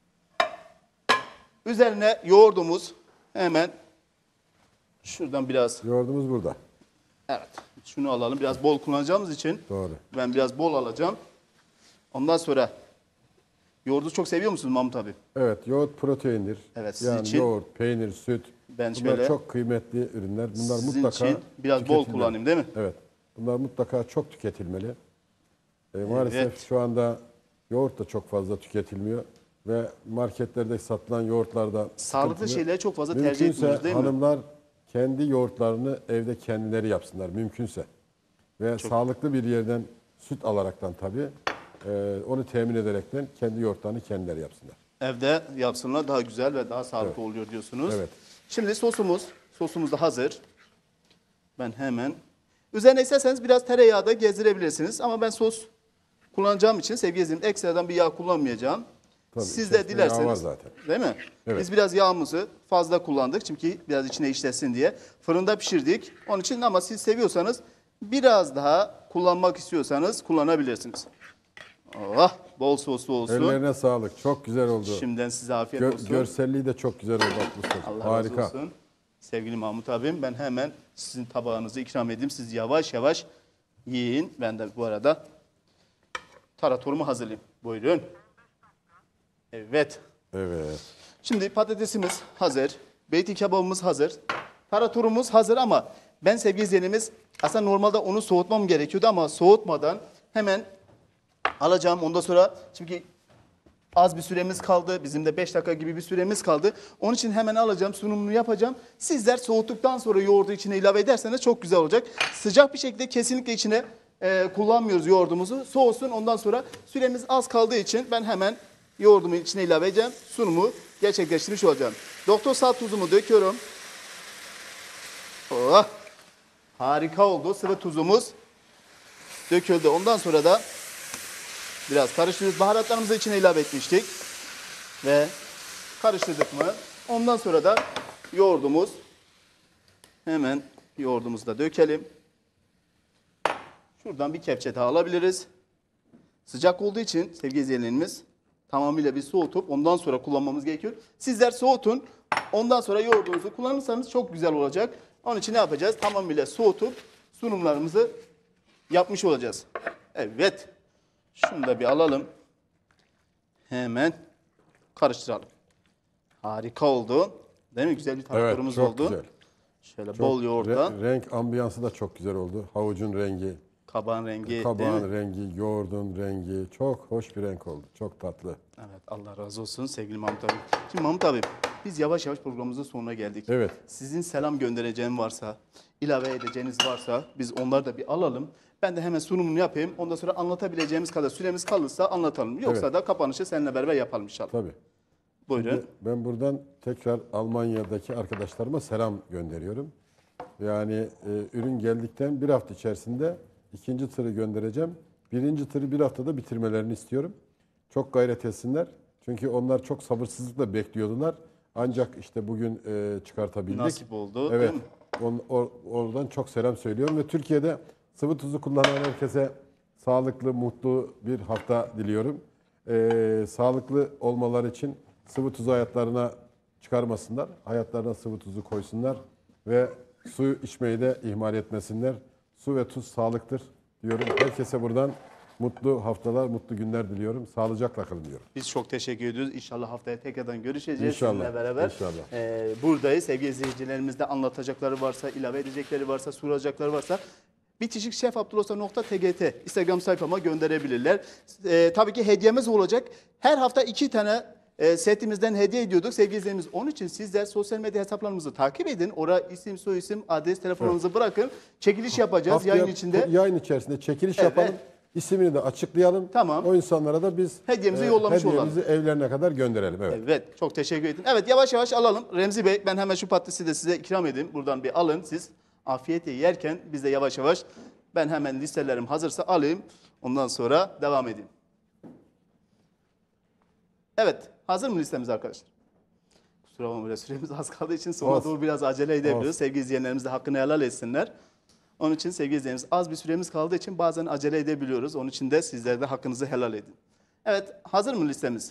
üzerine yoğurdumuz hemen şuradan biraz, Yoğurdumuz burada. evet, şunu alalım. Biraz bol kullanacağımız için Doğru. ben biraz bol alacağım. Ondan sonra yoğurdu çok seviyor musunuz Mahmut abi? Evet, yoğurt proteindir. Evet, sizin yani için yoğurt, peynir, süt. ben Bunlar şöyle çok kıymetli ürünler. Bunlar sizin mutlaka için biraz bol tüketilmeli. kullanayım değil mi? Evet. Bunlar mutlaka çok tüketilmeli. Maalesef Evet. şu anda yoğurt da çok fazla tüketilmiyor ve marketlerde satılan yoğurtlarda Sağlıklı sıkıntılı. şeyleri çok fazla tercih Mümkünse etmiyoruz değil mi? hanımlar kendi yoğurtlarını evde kendileri yapsınlar mümkünse. Ve sağlıklı bir yerden süt alaraktan tabii onu temin ederekten kendi yoğurtlarını kendileri yapsınlar. Evde yapsınlar daha güzel ve daha sağlıklı oluyor diyorsunuz. Evet. Şimdi sosumuz da hazır. Ben hemen üzerine isterseniz biraz tereyağı da gezdirebilirsiniz ama ben sos kullanacağım için sevgili izleyicilerim ekstradan bir yağ kullanmayacağım. Tabii, Siz de içerisinde yağ var dilerseniz, zaten. değil mi? Evet. Biz biraz yağımızı fazla kullandık çünkü biraz içine işlesin diye. Fırında pişirdik. Onun için ama siz seviyorsanız biraz daha kullanmak istiyorsanız kullanabilirsiniz. Oh, bol soslu olsun. Ellerine sağlık. Çok güzel oldu. Şimdiden size afiyet olsun. Görselliği de çok güzel oldu. Mustafa. Allah Harika. razı olsun. Sevgili Mahmut abim ben hemen sizin tabağınızı ikram edeyim. Siz yavaş yavaş yiyin. Ben de bu arada taratorumu hazırlayayım. Buyurun. Evet. Evet. Şimdi patatesimiz hazır. Beyti kebabımız hazır. Taratorumuz hazır ama ben sevgili izleyenimiz aslında normalde onu soğutmam gerekiyordu ama soğutmadan hemen alacağım. Ondan sonra çünkü Az bir süremiz kaldı. Bizim de 5 dakika gibi bir süremiz kaldı. Onun için hemen alacağım, sunumunu yapacağım. Sizler soğuttuktan sonra yoğurdu içine ilave ederseniz çok güzel olacak. Sıcak bir şekilde kesinlikle içine kullanmıyoruz yoğurdumuzu. Soğusun, ondan sonra süremiz az kaldığı için ben hemen yoğurdumu içine ilave edeceğim. Sunumu gerçekleştirmiş olacağım. Doktor salt tuzumu döküyorum. Oh, harika oldu. Sıvı tuzumuz döküldü. Ondan sonra da biraz karıştırıyoruz. Baharatlarımızı içine ilave etmiştik. Ve karıştırdık mı? Ondan sonra da yoğurdumuz. Hemen yoğurdumuzu da dökelim. Şuradan bir kepçe daha alabiliriz. Sıcak olduğu için sevgili izleyenlerimiz tamamıyla bir soğutup ondan sonra kullanmamız gerekiyor. Sizler soğutun. Ondan sonra yoğurdunuzu kullanırsanız çok güzel olacak. Onun için ne yapacağız? Tamamıyla soğutup sunumlarımızı yapmış olacağız. Evet. Şunu da bir alalım. Hemen karıştıralım. Harika oldu. Değil mi? Güzel bir taraflarımız çok oldu. güzel. Şöyle Çok bol yoğurtla. renk ambiyansı da çok güzel oldu. Havucun rengi, Kabağın rengi. değil mi? kabağın rengi, yoğurdun rengi. Çok hoş bir renk oldu. Çok tatlı. Evet, Allah razı olsun sevgili Mahmut abi. Şimdi Mahmut abi, biz yavaş yavaş programımızın sonuna geldik. Evet. Sizin selam göndereceğim varsa, ilave edeceğiniz varsa biz onları da bir alalım. Ben de hemen sunumunu yapayım. Ondan sonra anlatabileceğimiz kadar süremiz kalırsa anlatalım. Yoksa Evet. da kapanışı seninle beraber yapalım inşallah. Tabii. Buyurun. Ben buradan tekrar Almanya'daki arkadaşlarıma selam gönderiyorum. Yani ürün geldikten bir hafta içerisinde ikinci tırı göndereceğim. Birinci tırı bir haftada bitirmelerini istiyorum. Çok gayret etsinler. Çünkü onlar çok sabırsızlıkla bekliyordular. Ancak işte bugün çıkartabildik. Nasip oldu, Evet. değil Oradan çok selam söylüyorum ve Türkiye'de sıvı tuzu kullanan herkese sağlıklı, mutlu bir hafta diliyorum. Sağlıklı olmaları için sıvı tuzu hayatlarına çıkarmasınlar. Hayatlarına sıvı tuzu koysunlar ve su içmeyi de ihmal etmesinler. Su ve tuz sağlıktır diyorum. Herkese buradan mutlu haftalar, mutlu günler diliyorum. Sağlıcakla kalın diyorum. Biz çok teşekkür ediyoruz. İnşallah haftaya tekrardan görüşeceğiz İnşallah, sizinle beraber. inşallah. Buradayız. Sevgili izleyicilerimizde anlatacakları varsa, ilave edecekleri varsa, soracakları varsa bitişikşefabdülhasa.tgt Instagram sayfama gönderebilirler. Tabii ki hediyemiz olacak. Her hafta 2 tane setimizden hediye ediyorduk sevgili izleyicilerimiz. Onun için sizler sosyal medya hesaplarımızı takip edin. Oraya isim, soyisim, adres, telefonunuzu bırakın. Çekiliş yapacağız Haftaya yayın içinde. Yayın içerisinde çekiliş Evet. yapalım. İsmini de açıklayalım. Tamam. O insanlara da biz Hediyemizi yollamış hediyemizi evlerine kadar gönderelim. Evet. Evet, çok teşekkür ederim. Evet, yavaş yavaş alalım. Remzi Bey, ben hemen şu patatesi de size ikram edeyim. Buradan bir alın siz. Afiyetle yerken biz de yavaş yavaş, ben hemen listelerim hazırsa alayım. Ondan sonra devam edeyim. Evet, hazır mı listemiz arkadaşlar? Kusura bakmayın, süremiz az kaldığı için sona Olsun. doğru biraz acele edebiliyoruz. Olsun. Sevgili izleyenlerimiz de hakkını helal etsinler. Onun için sevgili izleyenlerimiz, az bir süremiz kaldığı için bazen acele edebiliyoruz. Onun için de sizler de hakkınızı helal edin. Evet, hazır mı listemiz?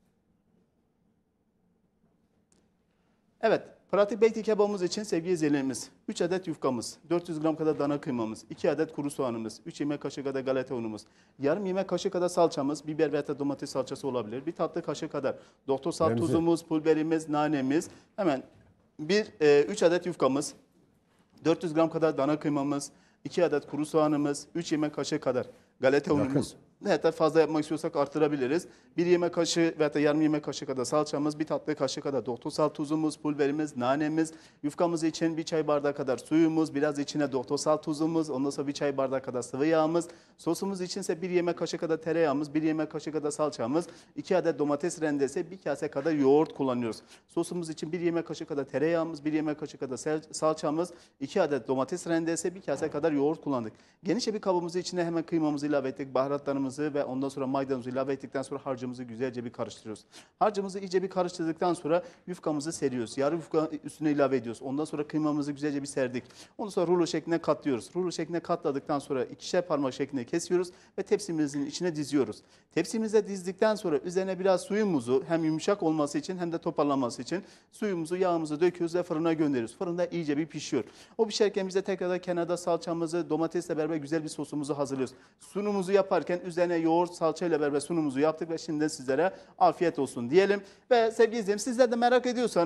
Evet, pratik beyti kebabımız için sevgili izleyicilerimiz 3 adet yufkamız, 400 gram kadar dana kıymamız, 2 adet kuru soğanımız, 3 yemek kaşığı kadar galeta unumuz, yarım yemek kaşığı kadar salçamız, biber veya da domates salçası olabilir, bir tatlı kaşığı kadar doktor salt Remzi. tuzumuz, pul biberimiz, nanemiz, hemen 3 adet yufkamız, 400 gram kadar dana kıymamız, 2 adet kuru soğanımız, 3 yemek kaşığı kadar galeta unumuz. Hatta fazla yapmak istiyorsak arttırabiliriz. 1 yemek kaşığı veya da yarım yemek kaşığı kadar salçamız, 1 tatlı kaşığı kadar doktor salt tuzumuz, pul biberimiz, nanemiz, yufkamız için 1 çay bardağı kadar suyumuz, biraz içine doktor salt tuzumuz, ondan sonra 1 çay bardağı kadar sıvı yağımız, sosumuz içinse 1 yemek kaşığı kadar tereyağımız, 1 yemek kaşığı kadar salçamız, 2 adet domates rendesi, 1 kase kadar yoğurt kullanıyoruz. Sosumuz için 1 yemek kaşığı kadar tereyağımız, 1 yemek kaşığı kadar salçamız, 2 adet domates rendesi, 1 kase kadar yoğurt kullandık. Geniş bir kabımızın içine hemen kıymamızı ilave ettik, baharatlarımızı ve ondan sonra maydanozu ilave ettikten sonra harcımızı güzelce bir karıştırıyoruz. Harcımızı iyice bir karıştırdıktan sonra yufkamızı seriyoruz. Yarı yufka üstüne ilave ediyoruz. Ondan sonra kıymamızı güzelce bir serdik. Ondan sonra rulo şeklinde katlıyoruz. Rulo şeklinde katladıktan sonra 2'şer parmak şeklinde kesiyoruz ve tepsimizin içine diziyoruz. Tepsimize dizdikten sonra üzerine biraz suyumuzu hem yumuşak olması için hem de toparlanması için suyumuzu, yağımızı döküyoruz ve fırına gönderiyoruz. Fırında iyice bir pişiyor. O pişerken biz de tekrardan kenarda salçamızı, domatesle beraber güzel bir sosumuzu hazırlıyoruz. Sunumuzu yaparken üzerine yoğurt, salçayla beraber sunumuzu yaptık ve şimdi sizlere afiyet olsun diyelim. Ve sevgili izleyicilerim, sizler de merak ediyorsanız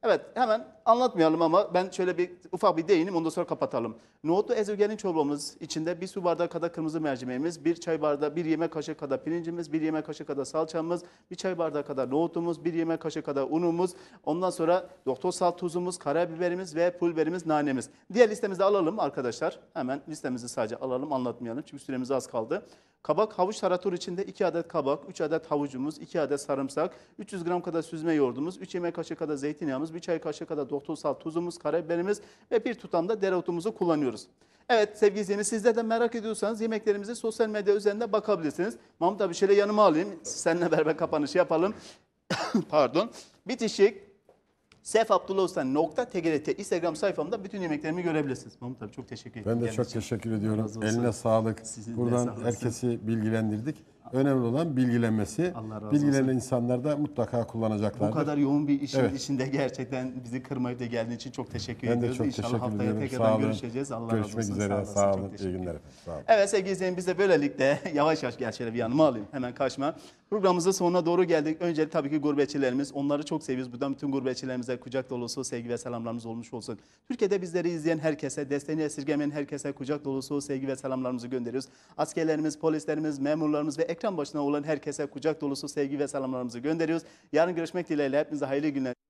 Evet, hemen anlatmayalım ama ben şöyle bir ufak bir değineyim, ondan sonra kapatalım. Nohutlu ezogelin çorbamız içinde bir su bardağı kadar kırmızı mercimeğimiz, bir çay bardağı, bir yemek kaşığı kadar pirincimiz, bir yemek kaşığı kadar salçamız, bir çay bardağı kadar nohutumuz, bir yemek kaşığı kadar unumuz, ondan sonra doktor salt tuzumuz, karabiberimiz ve pul biberimiz, nanemiz. Diğer listemizi alalım arkadaşlar. Hemen listemizi sadece alalım, anlatmayalım çünkü süremiz az kaldı. Kabak, havuç tarator içinde 2 adet kabak, 3 adet havucumuz, 2 adet sarımsak, 300 gram kadar süzme yoğurdumuz, 3 yemek kaşığı kadar zeytinyağımız, 1 çay kaşığı kadar doktor salt tuzumuz, karabiberimiz ve bir tutam da dereotumuzu kullanıyoruz. Evet sevgili izleyiciler, sizler de merak ediyorsanız yemeklerimizi sosyal medya üzerinde bakabilirsiniz. Mahmut abi şöyle yanıma alayım, seninle beraber kapanışı yapalım. Pardon. Bitişik sefabdullahustan.tgrt Instagram sayfamda bütün yemeklerimi görebilirsiniz. Mahmut abi çok teşekkür ederim. Ben de Geldiğin çok için. teşekkür Allah ediyorum. razı olsun. Eline sağlık. Sizin de Buradan sağ olasın. herkesi bilgilendirdik. Önemli olan bilgilenmesi. Allah razı Bilgilenen olsun. insanlar da mutlaka Bu kullanacaklardır. kadar yoğun bir işin Evet. içinde gerçekten bizi kırmayıp da geldiğin için çok teşekkür Ben de ediyoruz. çok İnşallah teşekkür haftaya ediyorum. tekrardan Sağ olun. görüşeceğiz. Allah razı Görüşmek olsun. üzere. olasın. Sağ Çok olun. teşekkür İyi günler ederim. efendim. Sağ olun. Evet sevgili izleyicilerim, biz de böylelikle yavaş yavaş gel şöyle bir yanıma alayım. Hemen kaçma. Programımızın sonuna doğru geldik. Önce tabii ki gurbetçilerimiz. Onları çok seviyoruz. Buradan bütün gurbetçilerimize kucak dolusu sevgi ve selamlarımız olmuş olsun. Türkiye'de bizleri izleyen herkese, desteğini esirgemeyen herkese kucak dolusu sevgi ve selamlarımızı gönderiyoruz. Askerlerimiz, polislerimiz, memurlarımız ve ekran başına olan herkese kucak dolusu sevgi ve selamlarımızı gönderiyoruz. Yarın görüşmek dileğiyle hepinize hayırlı günler.